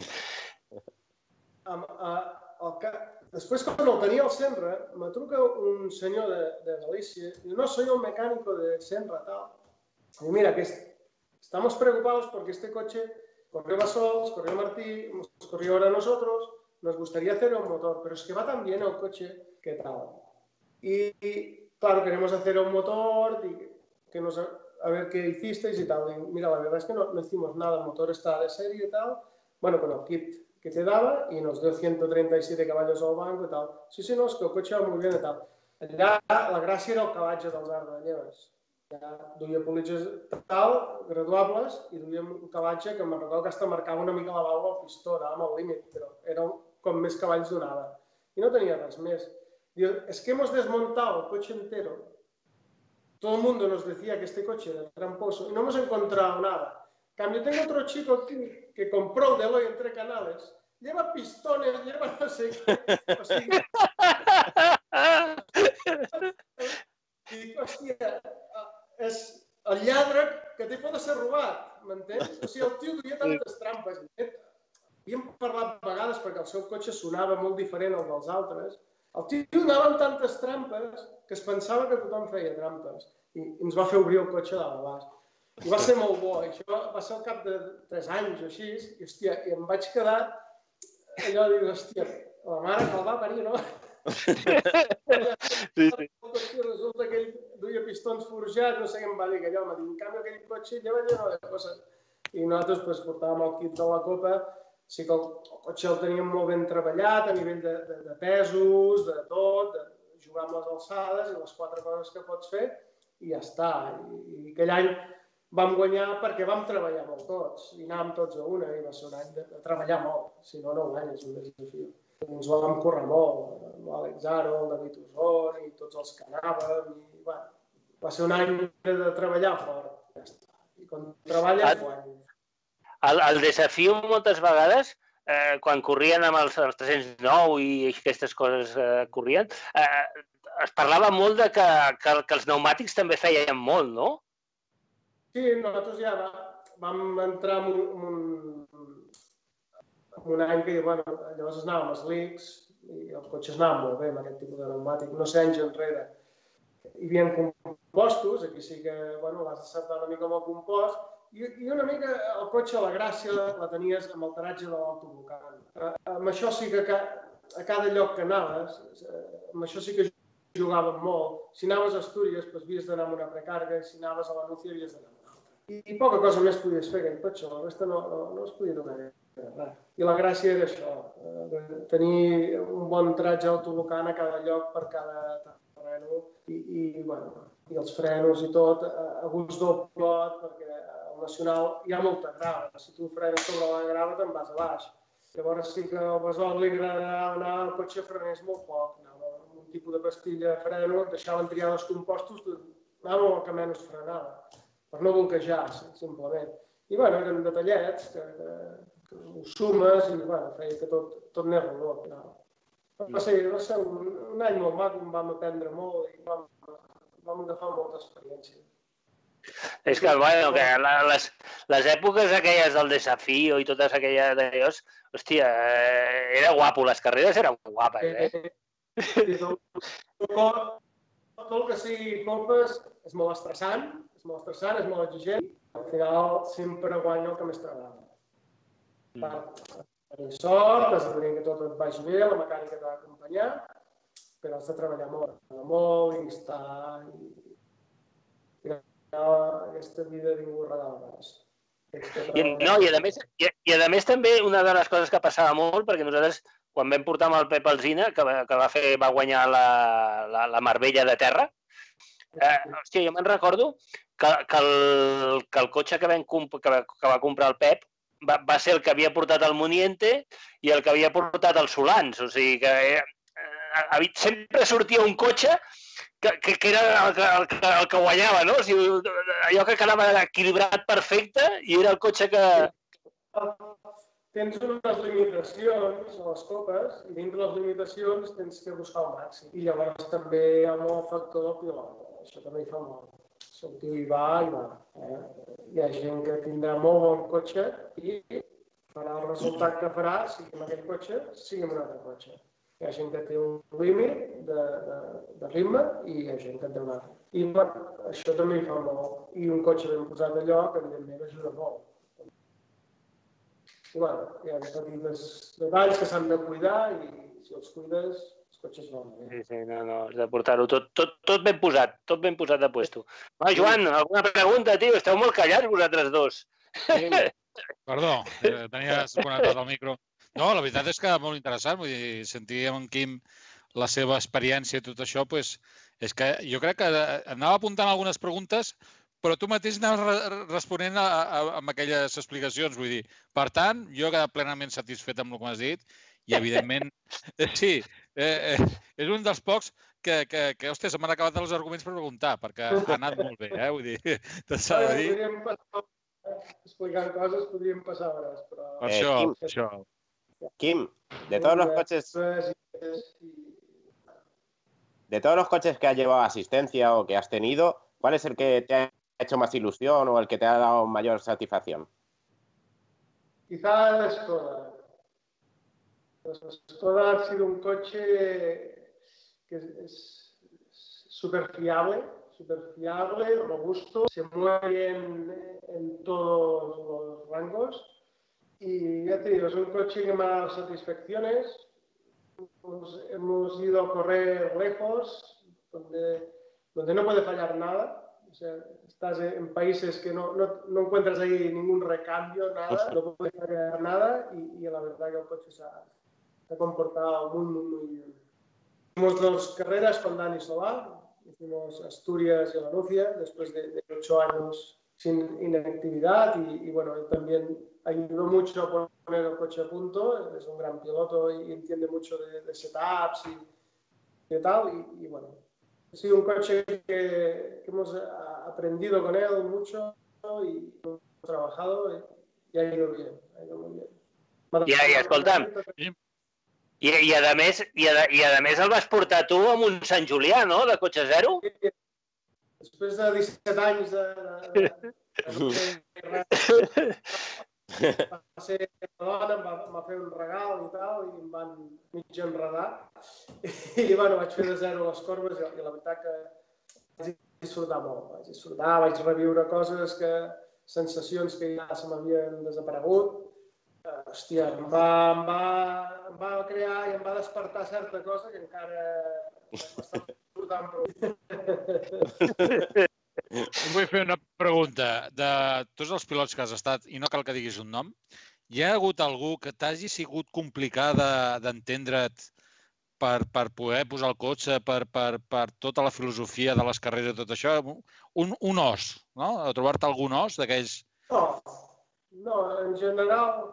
després, quan el tenia al Senra, me truca un senyor de Galícia i diu, no, soy el mecánico de Senra, tal. Y mira, que estamos preocupados porque este coche corrió Bassols, corrió Martí, nos corrió ahora a nosotros, nos gustaría hacer un motor, pero es que va tan bien el coche, ¿qué tal? Y claro, queremos hacer un motor, a ver qué hicisteis y tal. Y mira, la verdad es que no hicimos nada, el motor está de serie y tal, bueno, con el kit que te daba y nos dio 137 caballos al banco y tal. Sí, no, es que el coche va muy bien y tal. Allà la gràcia era el calatge dels arbres de lleves. Ja duia politges tal, graduables, i duia un calatge que me'n recordo que hasta marcava una mica la valva al pistó, anàvem al límit, però era com més cavalls donava. I no tenia res més. Diu, es que hemos desmontado el coche entero todo el mundo nos decía que este coche era tramposo y no hemos encontrado nada. En cambio, tengo otro chico aquí que compró el Deloitte entre canales, lleva pistones, lleva no sé qué. O sigui, i, hòstia, és el lladre que té por de ser robat, m'entens? O sigui, el tio duia tantes trampes. Havíem parlat vegades perquè el seu cotxe sonava molt diferent al dels altres. El tio anava amb tantes trampes que es pensava que tothom feia trampes i ens va fer obrir el cotxe de l'abast. I va ser molt bo. Això va ser al cap de 3 anys o així i, hòstia, i em vaig quedar allò de dir, hòstia, la mare que el va parir, no? Resulta que ell duia pistons forjats, no sé què em va dir, que allò, en canvi aquell cotxe lleva lleno de coses. I nosaltres portàvem el kit de la copa. Sí que el cotxe el teníem molt ben treballat a nivell de pesos, de tot, de jugar amb les alçades i les 4 coses que pots fer i ja està. I aquell any vam guanyar perquè vam treballar molt tots i anàvem tots a una i va ser un any de treballar molt, si no, no guanyes un desafiu. Ens vam córrer molt, l'Àlex Aro, el David Usón i tots els que anàvem. I, bueno, va ser un any de treballar fort, ja està. I quan treballes guanyes. El desafiu moltes vegades, quan corrien amb els 309 i aquestes coses corrien, es parlava molt de que els pneumàtics també feien molt, no? Sí, nosaltres ja vam entrar en un any que llavors anàvem als slicks i els cotxes anaven molt bé amb aquest tipus de pneumàtic, no sé, anys enrere. Hi havia compostos, aquí sí que l'has d'acceptar una mica amb el compost, i una mica el cotxe, la gràcia la tenies amb el taratge de l'autovolcant. Amb això sí que a cada lloc que anaves, amb això sí que jugàvem molt. Si anaves a Astúries, havies d'anar amb una precarga, i si anaves a la Núcia havies d'anar amb una altra. I poca cosa més podies fer aquell cotxe, la resta no es podia tocar res. I la gràcia era això, tenir un bon taratge d'autovolcant a cada lloc per cada terreno i els frenos i tot, a gust del pilot, perquè nacional hi ha molta grava. Si tu frenes sobre la grava te'n vas a baix. Llavors sí que al Besol li agradava anar al cotxe frenés molt poc. Anava amb un tipus de pastilla de freno, et deixaven triar els compostos, anava amb el que menys frenava, per no bloquejar, simplement. I eren detallets que ho sumes i feia que tot anés rodó. Va ser un any molt maco, vam aprendre molt i vam agafar molta experiència. És que, les èpoques aquelles del desafío i totes aquelles d'allòs, hòstia, era guapo, les carreres eren guapes, eh? Tot el que sigui copes és molt estressant, és molt exigent, al final sempre guanya el que més t'agrada. Tenir sort, has de tenir que tot et vagi bé, la mecànica t'ha d'acompanyar, però has de treballar molt i estar... aquesta vida ningú regalades. I a més també una de les coses que passava molt, perquè nosaltres quan vam portar amb el Pep Alsina, que va guanyar la Marbella de terra, hòstia, jo me'n recordo que el cotxe que va comprar el Pep va ser el que havia portat el Muniente i el que havia portat el Solans, o sigui que sempre sortia un cotxe que era el que guanyava, no? O sigui, allò que quedava equilibrat perfecte i era el cotxe que... Tens unes limitacions a les copes i dintre les limitacions tens que buscar el màxim. I llavors també hi ha molt factor del pilot. Això també hi fa molt. Si el tio hi va. Hi ha gent que tindrà molt bon cotxe i farà el resultat que farà, sigui amb aquell cotxe, sigui amb un altre cotxe. Hi ha gent que té un límit de ritme i hi ha gent que en té un altre. I això també hi fa molt. I un cotxe ben posat a lloc, evidentment, ajuda molt. I hi ha petits detalls que s'han de cuidar i si els cuides, els cotxes van bé. Sí, no, has de portar-ho tot ben posat de puesto. Joan, alguna pregunta, tio? Esteu molt callats vosaltres dos. Perdó, tenies connectat el micro. No, la veritat és que molt interessant, vull dir, sentir en Quim la seva experiència i tot això, és que jo crec que anava apuntant algunes preguntes, però tu mateix anaves responent amb aquelles explicacions, vull dir. Per tant, jo he quedat plenament satisfet amb el que m'has dit I, evidentment, sí, és un dels pocs que hòstia, se m'han acabat els arguments per preguntar, perquè ha anat molt bé, vull dir, s'ha de dir. Explicant coses podríem passar hores, però... Per això. Kim, de todos los coches que has llevado asistencia o que has tenido, ¿cuál es el que te ha hecho más ilusión o el que te ha dado mayor satisfacción? Quizá el Skoda. El Skoda ha sido un coche que es súper fiable, robusto, se mueve bien en todos los rangos y ya te digo, es un coche que me ha dado satisfacciones. Hemos ido a correr lejos, donde no puede fallar nada. O sea, estás en países que no encuentras ahí ningún recambio, nada, no puede fallar nada y la verdad que el coche se ha comportado muy bien. Hicimos 2 carreras con Dani Solá, hicimos Asturias y Valencia después de 8 años sin inactividad y bueno, él también ayudó mucho a poner el coche a punto, es un gran piloto y entiende mucho de setups y de tal y bueno, ha sido un coche que hemos aprendido con él mucho y hemos trabajado y ha ido bien, muy bien. I escolta'm, i a més el vas portar tu amb un Sant Julià, no?, de cotxe zero? Després de 17 anys de va ser la dona, em va fer un regal i tal, i em van mig enredar. I bueno, vaig fer de zero les corbes i la veritat que vaig disfrutar molt. Vaig reviure coses, sensacions que ja se m'havien desaparegut. Hòstia, em va crear i em va despertar certa cosa que encara m'estava disfrutant prou. Us vull fer una pregunta. De tots els pilots que has estat, i no cal que diguis un nom, hi ha hagut algú que t'hagi sigut complicada d'entendre't per poder posar el cotxe, per tota la filosofia de les carreres i tot això? Un os, no? A trobar-te algun os d'aquells... No, en general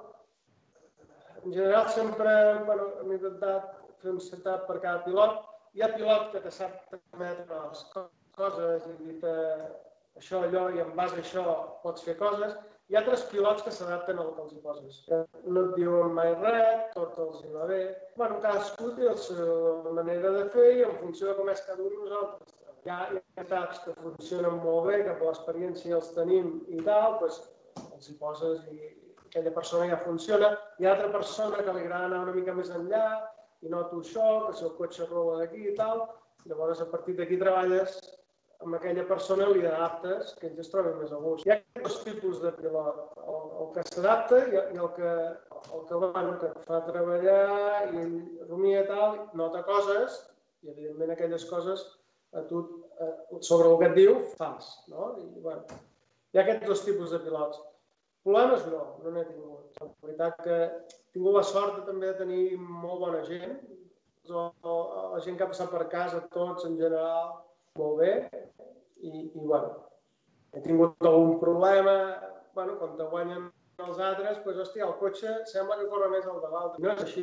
sempre hem intentat fer un setup per cada pilot. Hi ha pilot que te sap trametre les coses i dir-te això, allò, i en base a això pots fer coses. Hi ha altres pilots que s'adapten al que els hi poses. No et diuen mai res, tot els hi va bé. Cadascú té la seva manera de fer i en funció de com és cada un nosaltres. Hi ha setups que funcionen molt bé, que per l'experiència els tenim i tal, doncs els hi poses i aquella persona ja funciona. Hi ha altra persona que li agrada anar una mica més enllà i noto això, que si el cotxe roba d'aquí i tal. Llavors, a partir d'aquí treballes amb aquella persona, li adaptes, que ells es trobin més a gust. Hi ha 2 tipus de pilot, el que s'adapta i el que fa treballar i ell rumia i tal, nota coses i, evidentment, aquelles coses a tu, sobre el que et diu, fas. Hi ha aquests 2 tipus de pilots. Problemes no n'he tingut. La veritat que he tingut la sort també de tenir molt bona gent. La gent que ha passat per casa, tots en general, molt bé. I he tingut algun problema, quan te guanyen els altres, doncs, hòstia, el cotxe sembla que corre més al de l'altre. No és així.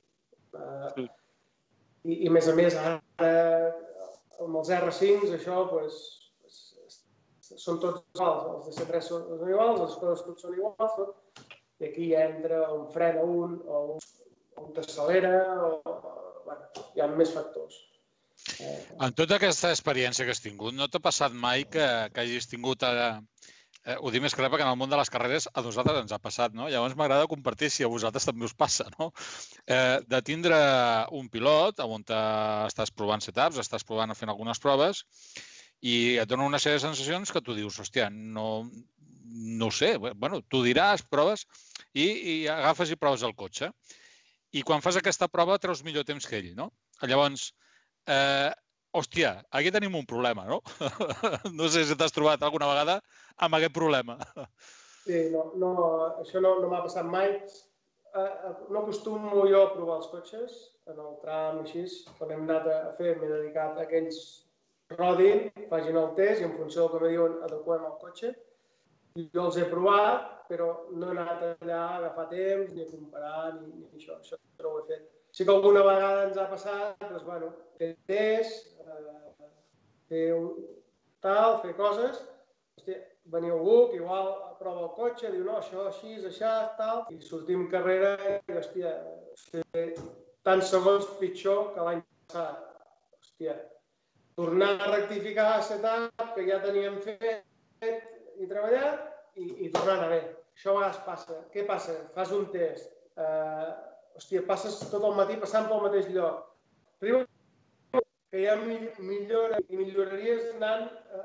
I a més, ara, amb els R5, això, doncs, són tots iguals, els de C3 són iguals, les coses tots són iguals, i aquí ja entra on frena un, o on t'accelera, hi ha més factors. En tota aquesta experiència que has tingut, no t'ha passat mai que hagis tingut... Ho dic més que res perquè en el món de les carreres a nosaltres ens ha passat, no? Llavors m'agrada compartir si a vosaltres també us passa, no? De tindre un pilot on estàs provant setups, estàs provant fent algunes proves i et dona una sèrie de sensacions que tu dius, hòstia, no ho sé, bueno, tu diràs, proves i agafes i proves el cotxe. I quan fas aquesta prova treus millor temps que ell, no? Llavors, hòstia, aquí tenim un problema, no? No sé si t'has trobat alguna vegada amb aquest problema. Sí, no, això no m'ha passat mai. No acostumo jo a provar els cotxes en el tram així. Quan hem anat a fer, m'he dedicat a aquells rodin, facin el test i en funció del que me diuen adequem el cotxe. Jo els he provat, però no he anat allà a agafar temps, ni a comparar, ni això. Això no ho he fet. Sí que alguna vegada ens ha passat, doncs, bueno, fer tests, fer fer coses. Hòstia, venia algú que igual aprova el cotxe, diu, no, això així, això, tal, i sortim carrera i, hòstia, fer tants segons pitjor que l'any passat. Hòstia, tornar a rectificar setup que ja teníem fet i treballat i tornar a anar bé. Això a vegades passa. Què passa? Fas un test. Hòstia, passes tot el matí passant pel mateix lloc. Arriba que ja milloraries anant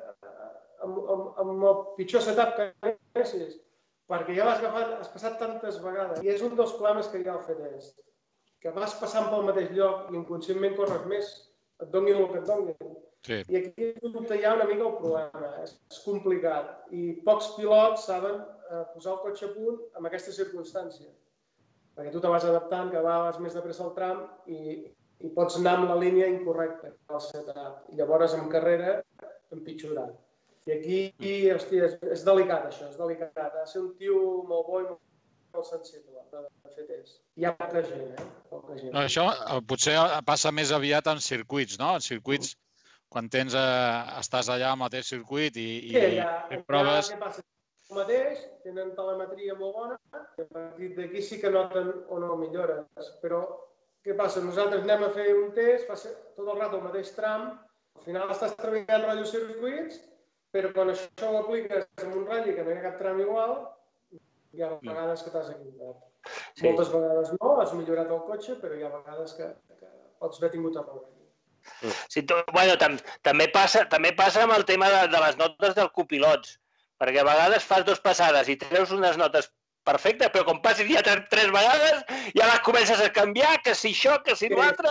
amb el pitjor setup que haguessis, perquè ja has passat tantes vegades. I és un dels problemes que hi ha al fer test, que vas passant pel mateix lloc i inconscientment corres més, et donin el que et donin. Sí. I aquí hi ha una mica el problema, és complicat i pocs pilots saben posar el cotxe a punt en aquesta circumstància. Perquè tu te vas adaptant, que vas més de pressa al tram i pots anar amb la línia incorrecta al setup. I llavors en carrera empitjorar. I aquí, hòstia, és delicat això, és delicat. Ha de ser un tio molt bo i molt sensible de fer test. Hi ha poca gent, Poca gent. Això potser passa més aviat en circuits, no? En circuits, quan estàs allà al mateix circuit i proves... Què passa? El mateix, tenen telemetria molt bona, i a partir d'aquí sí que noten o no millores. Però què passa? Nosaltres anem a fer un test, fa tot el rato el mateix tram, al final estàs treballant rotllo circuits, però quan això ho apliques en un ratll que no hi ha cap tram igual, hi ha vegades que t'has equivocat. Sí. Moltes vegades no, has millorat el cotxe, però hi ha vegades que pots haver tingut error. Sí, bueno, també passa amb el tema de les notes del copilots, perquè a vegades fas 2 passades i treus unes notes perfectes, però com passis ja 3 vegades, ja les comences a canviar, que si això, que si l'altre...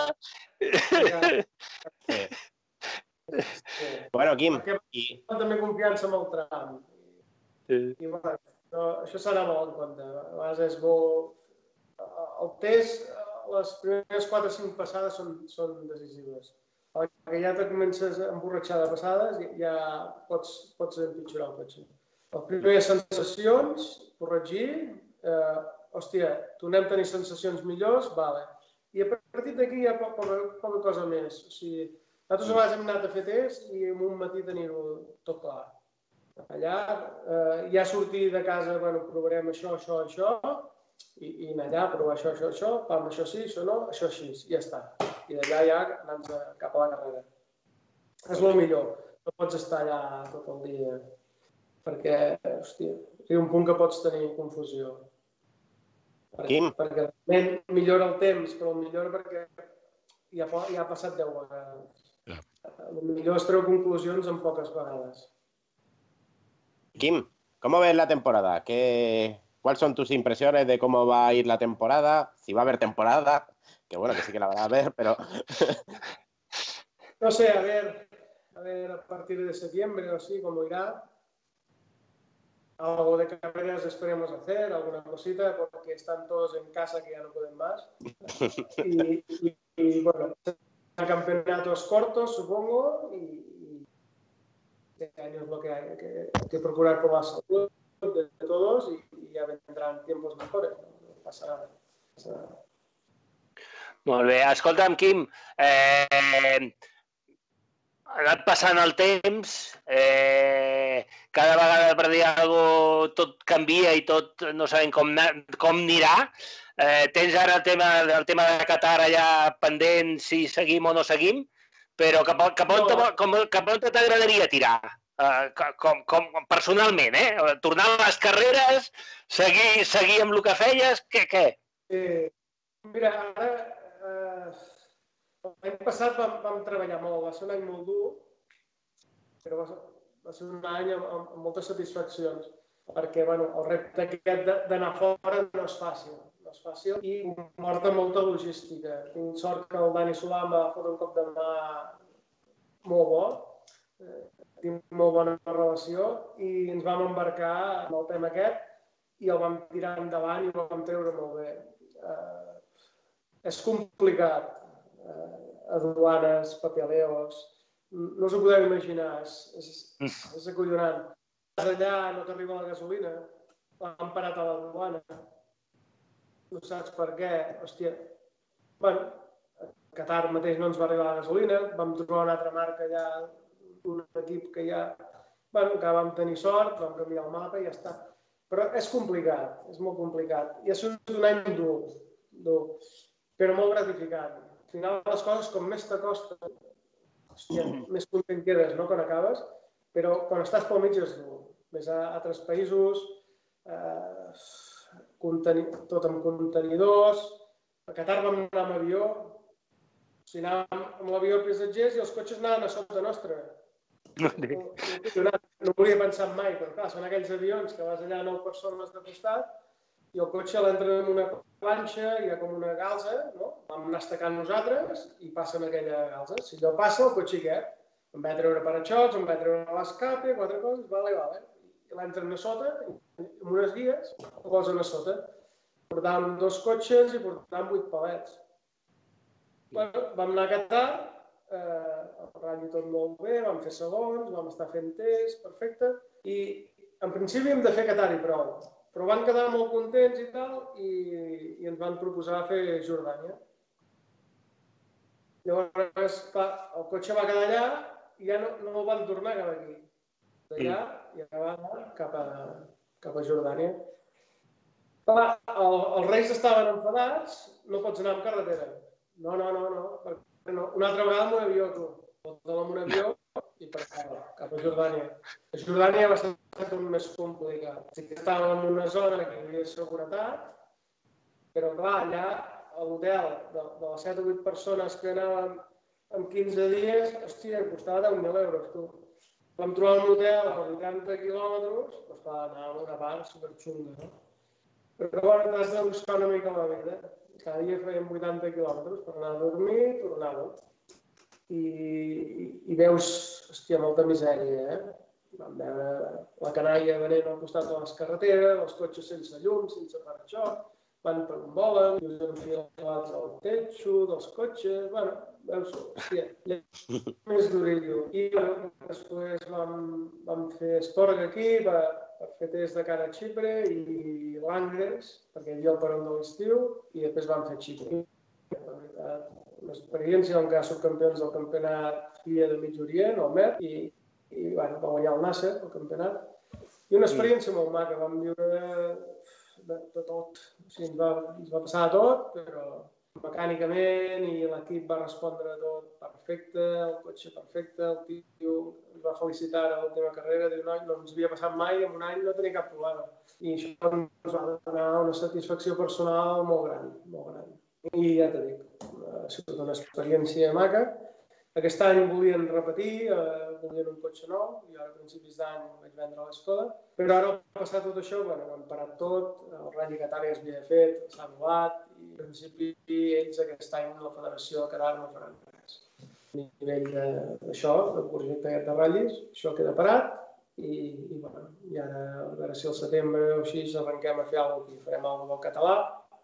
Bueno, Quim... També confiança en el tram. I bueno, això s'ha d'anar molt en compte. A vegades és bo... El test, les primeres 4 o 5 passades són decisives. Que ja te comences a emborratxar de passades, ja pots empitjorar el cotxe. Les primeres sensacions, corregir, hòstia, tornem a tenir sensacions millors, vale. I a partir d'aquí hi ha poca cosa més. O sigui, nosaltres a vegades hem anat a fer test i en un matí tenir-ho tot clar. Allà, ja sortir de casa, bueno, provarem això, i anar allà a provar això, pam, això sí, això no, això així, i ja està. I d'allà ja anar cap a la carrera. És el millor, no pots estar allà tot el dia, perquè, hòstia, hi ha un punt que pots tenir confusió. Perquè realment millora el temps, però el millora perquè ja ha passat 10 vegades. El millor es treu conclusions en poques vegades. Kim, ¿cómo ves la temporada? ¿Cuáles son tus impresiones de cómo va a ir la temporada? Si va a haber temporada, que bueno, que sí que la van a ver, pero... No sé, a ver a partir de septiembre o así cómo irá. Algo de carreras esperemos hacer, alguna cosita, porque están todos en casa que ya no pueden más. Y bueno, campeonatos cortos, supongo, y este año es lo que hay que procurar por la salud de todos y ya vendrán tiempos mejores, no pasa nada. Molt bé. Escolta'm, Quim, ha anat passant el temps, cada vegada per dir alguna cosa tot canvia i tot no sabem com anirà. Tens ara el tema de Qatar allà pendent si seguim o no seguim, però cap on t'agradaria tirar? Personalment, tornar a les carreres, seguir amb el que feies, què? Mira, ara l'any passat vam treballar molt, va ser un any molt dur, però va ser un any amb moltes satisfaccions, perquè el repte aquest d'anar fora no és fàcil i comporta molta logística. Tinc sort que el Dani Solà em va fotre un cop de mà molt bo, tinc molt bona relació i ens vam embarcar en el tema aquest i el vam tirar endavant i el vam treure molt bé. És complicat, aduanes, papeleos, no us ho podeu imaginar, és acollonant. allà, no t'arriba la gasolina, l'han parat a la duana, no saps per què, hòstia. Bueno, a Qatar mateix no ens va arribar la gasolina, vam trobar una altra marca allà, un equip que ja... Bueno, que vam tenir sort, vam canviar el mapa i ja està. Però és complicat, és molt complicat. I ha sigut un any dur, però molt gratificant. Al final les coses, com més t'acosten, hòstia, més content quedes, no?, quan acabes, però quan estàs pel mig és dur. Ves a altres països, tot amb contenidors. A Qatar vam anar amb avió, o sigui, anàvem amb l'avió de passatgers i els cotxes anaven a sota nostra. No volia pensar mai, però clar, són aquells avions que vas allà 9 persones de costat i el cotxe l'entra en una planxa, hi ha com una galza, no? Vam anar estacant nosaltres i passen aquella galza. Si allò passa, el cotxe què? Em vaig treure paraxocs, em vaig treure l'escape, 4 coses, vale. I l'entren a sota, amb unes guies, el posen a sota. Portàvem 2 cotxes i portàvem 8 palets. Bueno, vam anar a Qatar, el ratll tot molt bé, vam fer segons, vam estar fent tests, perfecte, i en principi hem de fer Qatar i prou, però van quedar molt contents i tal, i ens van proposar fer Jordània. Llavors, clar, el cotxe va quedar allà i ja no el van tornar cap aquí. D'allà ja va anar cap a Jordània. Clar, els reis estaven enfadats, no pots anar amb carretera. No, perquè no. Una altra vegada amb un avió, tu. Porta-la amb un avió i per cap a Jordània. A Jordània va ser tot més complicat. Sí que estàvem en una zona que hi havia seguretat, però clar, allà a l'hotel de les 7 o 8 persones que anàvem en 15 dies, hòstia, costava 10.000 euros, tu. Vam trobar un hotel a 80 quilòmetres, doncs clar, anàvem a una part superxunga, no? Però bueno, t'has de buscar una mica la vida. Cada dia fèiem 80 quilòmetres per anar a dormir, tornàvem. I veus, hòstia, molta misèria, Vam veure la canalla venent al costat de les carreteres, els cotxes sense llum, sense paraxoc, van per on volen, i us enfilats al techo dels cotxes, bueno, veus, hòstia, més durillo. I després vam fer Estorga aquí per fer test de cara a Xipre i Langres, perquè hi havia el peron de l'estiu, i després vam fer Xipre. La veritat, una experiència on quedar subcampions del campionat FIA de Mig Orient, el MER, i bueno, va guanyar el Nasser, el campionat. I una experiència molt maca, vam viure de tot. O sigui, ens va passar tot, però mecànicament i l'equip va respondre a tot perfecte, el cotxe perfecte, el tio ens va felicitar a l'última carrera, diu, no ens havia passat mai, en un any no tenia cap problema. I això ens va donar una satisfacció personal molt gran, molt gran. I ja t'ho dic, ha sigut una experiència maca. Aquest any volien repetir, volien un cotxe nou, i ara a principis d'any vaig vendre l'Skoda, però ara al passar tot això, bueno, ho han parat tot, el Rally Qatar ja es havia fet, s'ha anul·lat, i en principi ells aquest any, la Federació de Qatar, no faran res. A nivell d'això, del projecte aquest de ratllis, això queda parat, i ara, a veure si al setembre o així arrenquem a fer alguna cosa aquí, farem alguna cosa del català.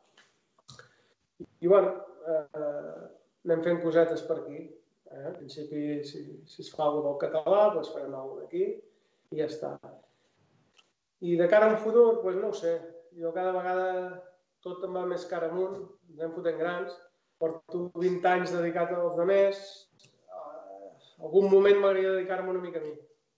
I bueno, anem fent cosetes per aquí. En principi, si es fa alguna cosa del català, doncs farem alguna cosa aquí i ja està. I de cara a un futur, doncs no ho sé. Jo cada vegada tot em va més cara amunt, ens anem fotent grans. Porto 20 anys dedicat als altres. Algun moment m'agradaria dedicar-me una mica a mi.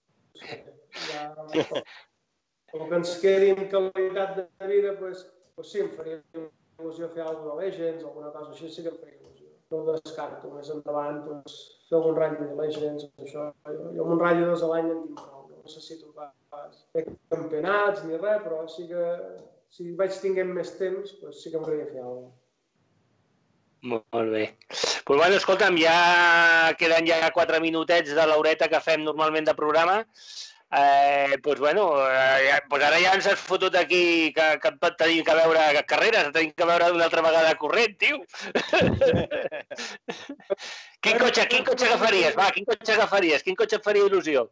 El que ens quedi en qualitat de vida, doncs sí, em faria il·lusió fer alguna cosa de Legends, alguna cosa així, sí que em faria il·lusió. No ho descarto, més endavant, fer algun ratll de Legends, això. Jo amb un ratll 2 a l'any en tinc prou, no necessito pas fer campionats ni res, però sí que si vaig tinguent més temps, sí que m'agradaria fer alguna cosa. Molt bé. Doncs bueno, escolta'm, ja queden 4 minutets de l'horeta que fem normalment de programa. Doncs bueno, ara ja ens has fotut aquí que tenim que veure carreres, tenim que veure una altra vegada corrent, tio. Quin cotxe agafaries? Va, quin cotxe agafaries? Quin cotxe et faria il·lusió?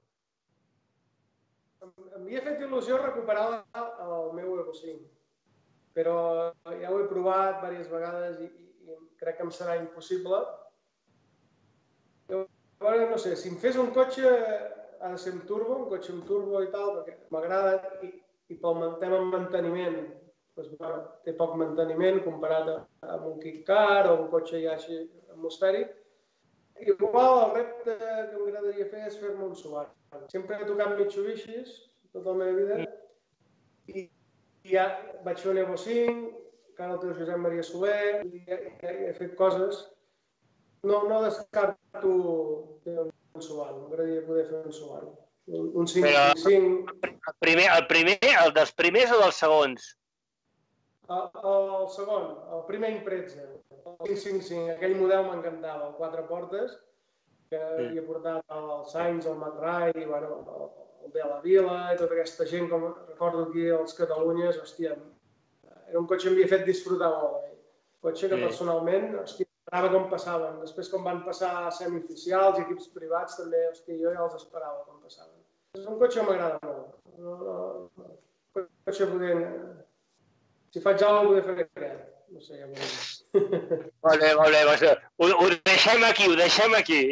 M'havia fet il·lusió recuperar el meu Evo 5, però ja ho he provat diverses vegades i crec que em serà impossible. No sé, si em fes un cotxe ha de ser amb turbo, un cotxe amb turbo i tal, perquè m'agrada, i pel tema manteniment, doncs, bueno, té poc manteniment comparat amb un Kit Car o un cotxe ja així atmosfèric. Igual, el repte que m'agradaria fer és fer-me un Subaru. Sempre he tocat Mitsubishis tota la meva vida i ja vaig fer un Evo 5, encara el teu Josep Maria Soler, i he fet coses. No descarto fer un Subaru, m'agradaria poder fer un Subaru. Un 555. El dels primers o dels segons? El segon, el primer Impreza, el 555, aquell model m'encantava, el 4 portes, que havia portat el Sainz, el McRae, el de la Vila i tota aquesta gent, com recordo aquí als Catalunyes, hòstia, era un cotxe que m'havia fet disfrutar molt. Un cotxe que personalment, hòstia, esperava com passaven. Després, com van passar semioficials i equips privats, també, hòstia, jo ja els esperava com passaven. És un cotxe que m'agrada molt. Un cotxe poder... Si faig alguna cosa, poder fer aquest. No sé, ja veurem. Molt bé. Ho deixem aquí.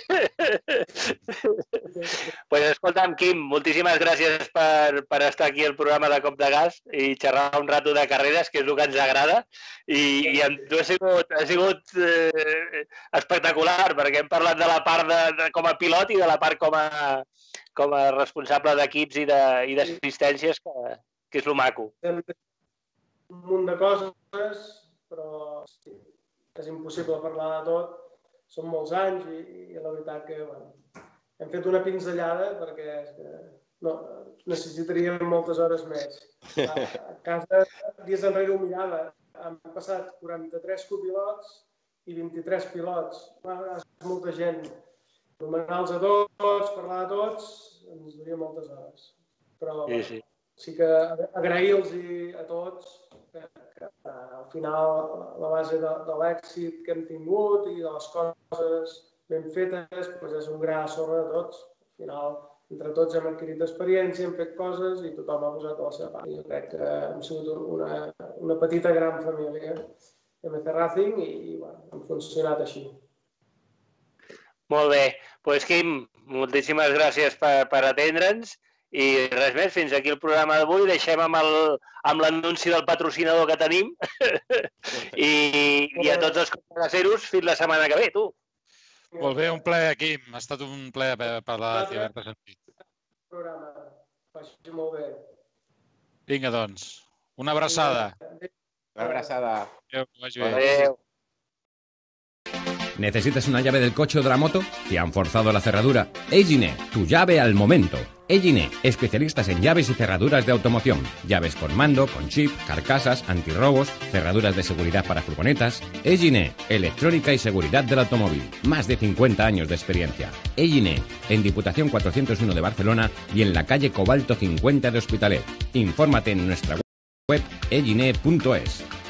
Pues escolta'm, Quim, moltíssimes gràcies per estar aquí al programa de Cop de Gas i xerrar un rato de carreres, que és el que ens agrada. I amb tu ha sigut espectacular, perquè hem parlat de la part com a pilot i de la part com a responsable d'equips i d'assistències, que és lo maco. Un munt de coses, però sí, és impossible parlar de tot. Són molts anys i la veritat que hem fet una pinzellada perquè necessitaríem moltes hores més. A casa, dies enrere ho mirava, han passat 43 copilots i 23 pilots. És molta gent. Nomenar-los a tots, parlar de tots, ens duria moltes hores. Però sí que agrair-los a tots que al final la base de l'èxit que hem tingut i de les coses ben fetes és un gra a sobre de tots. Al final, entre tots hem adquirit experiència, hem fet coses i tothom ha posat a la seva part. Jo crec que hem sigut una petita gran família MC Racing i hem funcionat així. Molt bé. Doncs Quim, moltíssimes gràcies per atendre'ns. I res més, fins aquí el programa d'avui. Deixem amb l'anunci del patrocinador que tenim. I a tots els companys fins la setmana que ve, tu. Molt bé, un plaer, Quim. Ha estat un plaer parlar i haver-te sentit. Vagi molt bé. Vinga, doncs. Una abraçada. Una abraçada. Adéu, vagi bé. Adéu. ¿Necesitas una llave del coche o de la moto? ¿Te han forzado la cerradura? Egine, tu llave al momento. Egine, especialistas en llaves y cerraduras de automoción. Llaves con mando, con chip, carcasas, antirrobos, cerraduras de seguridad para furgonetas. Egine, electrónica y seguridad del automóvil. Más de 50 años de experiencia. Egine, en Diputación 401 de Barcelona y en la calle Cobalto 50 de Hospitalet. Infórmate en nuestra web egine.es.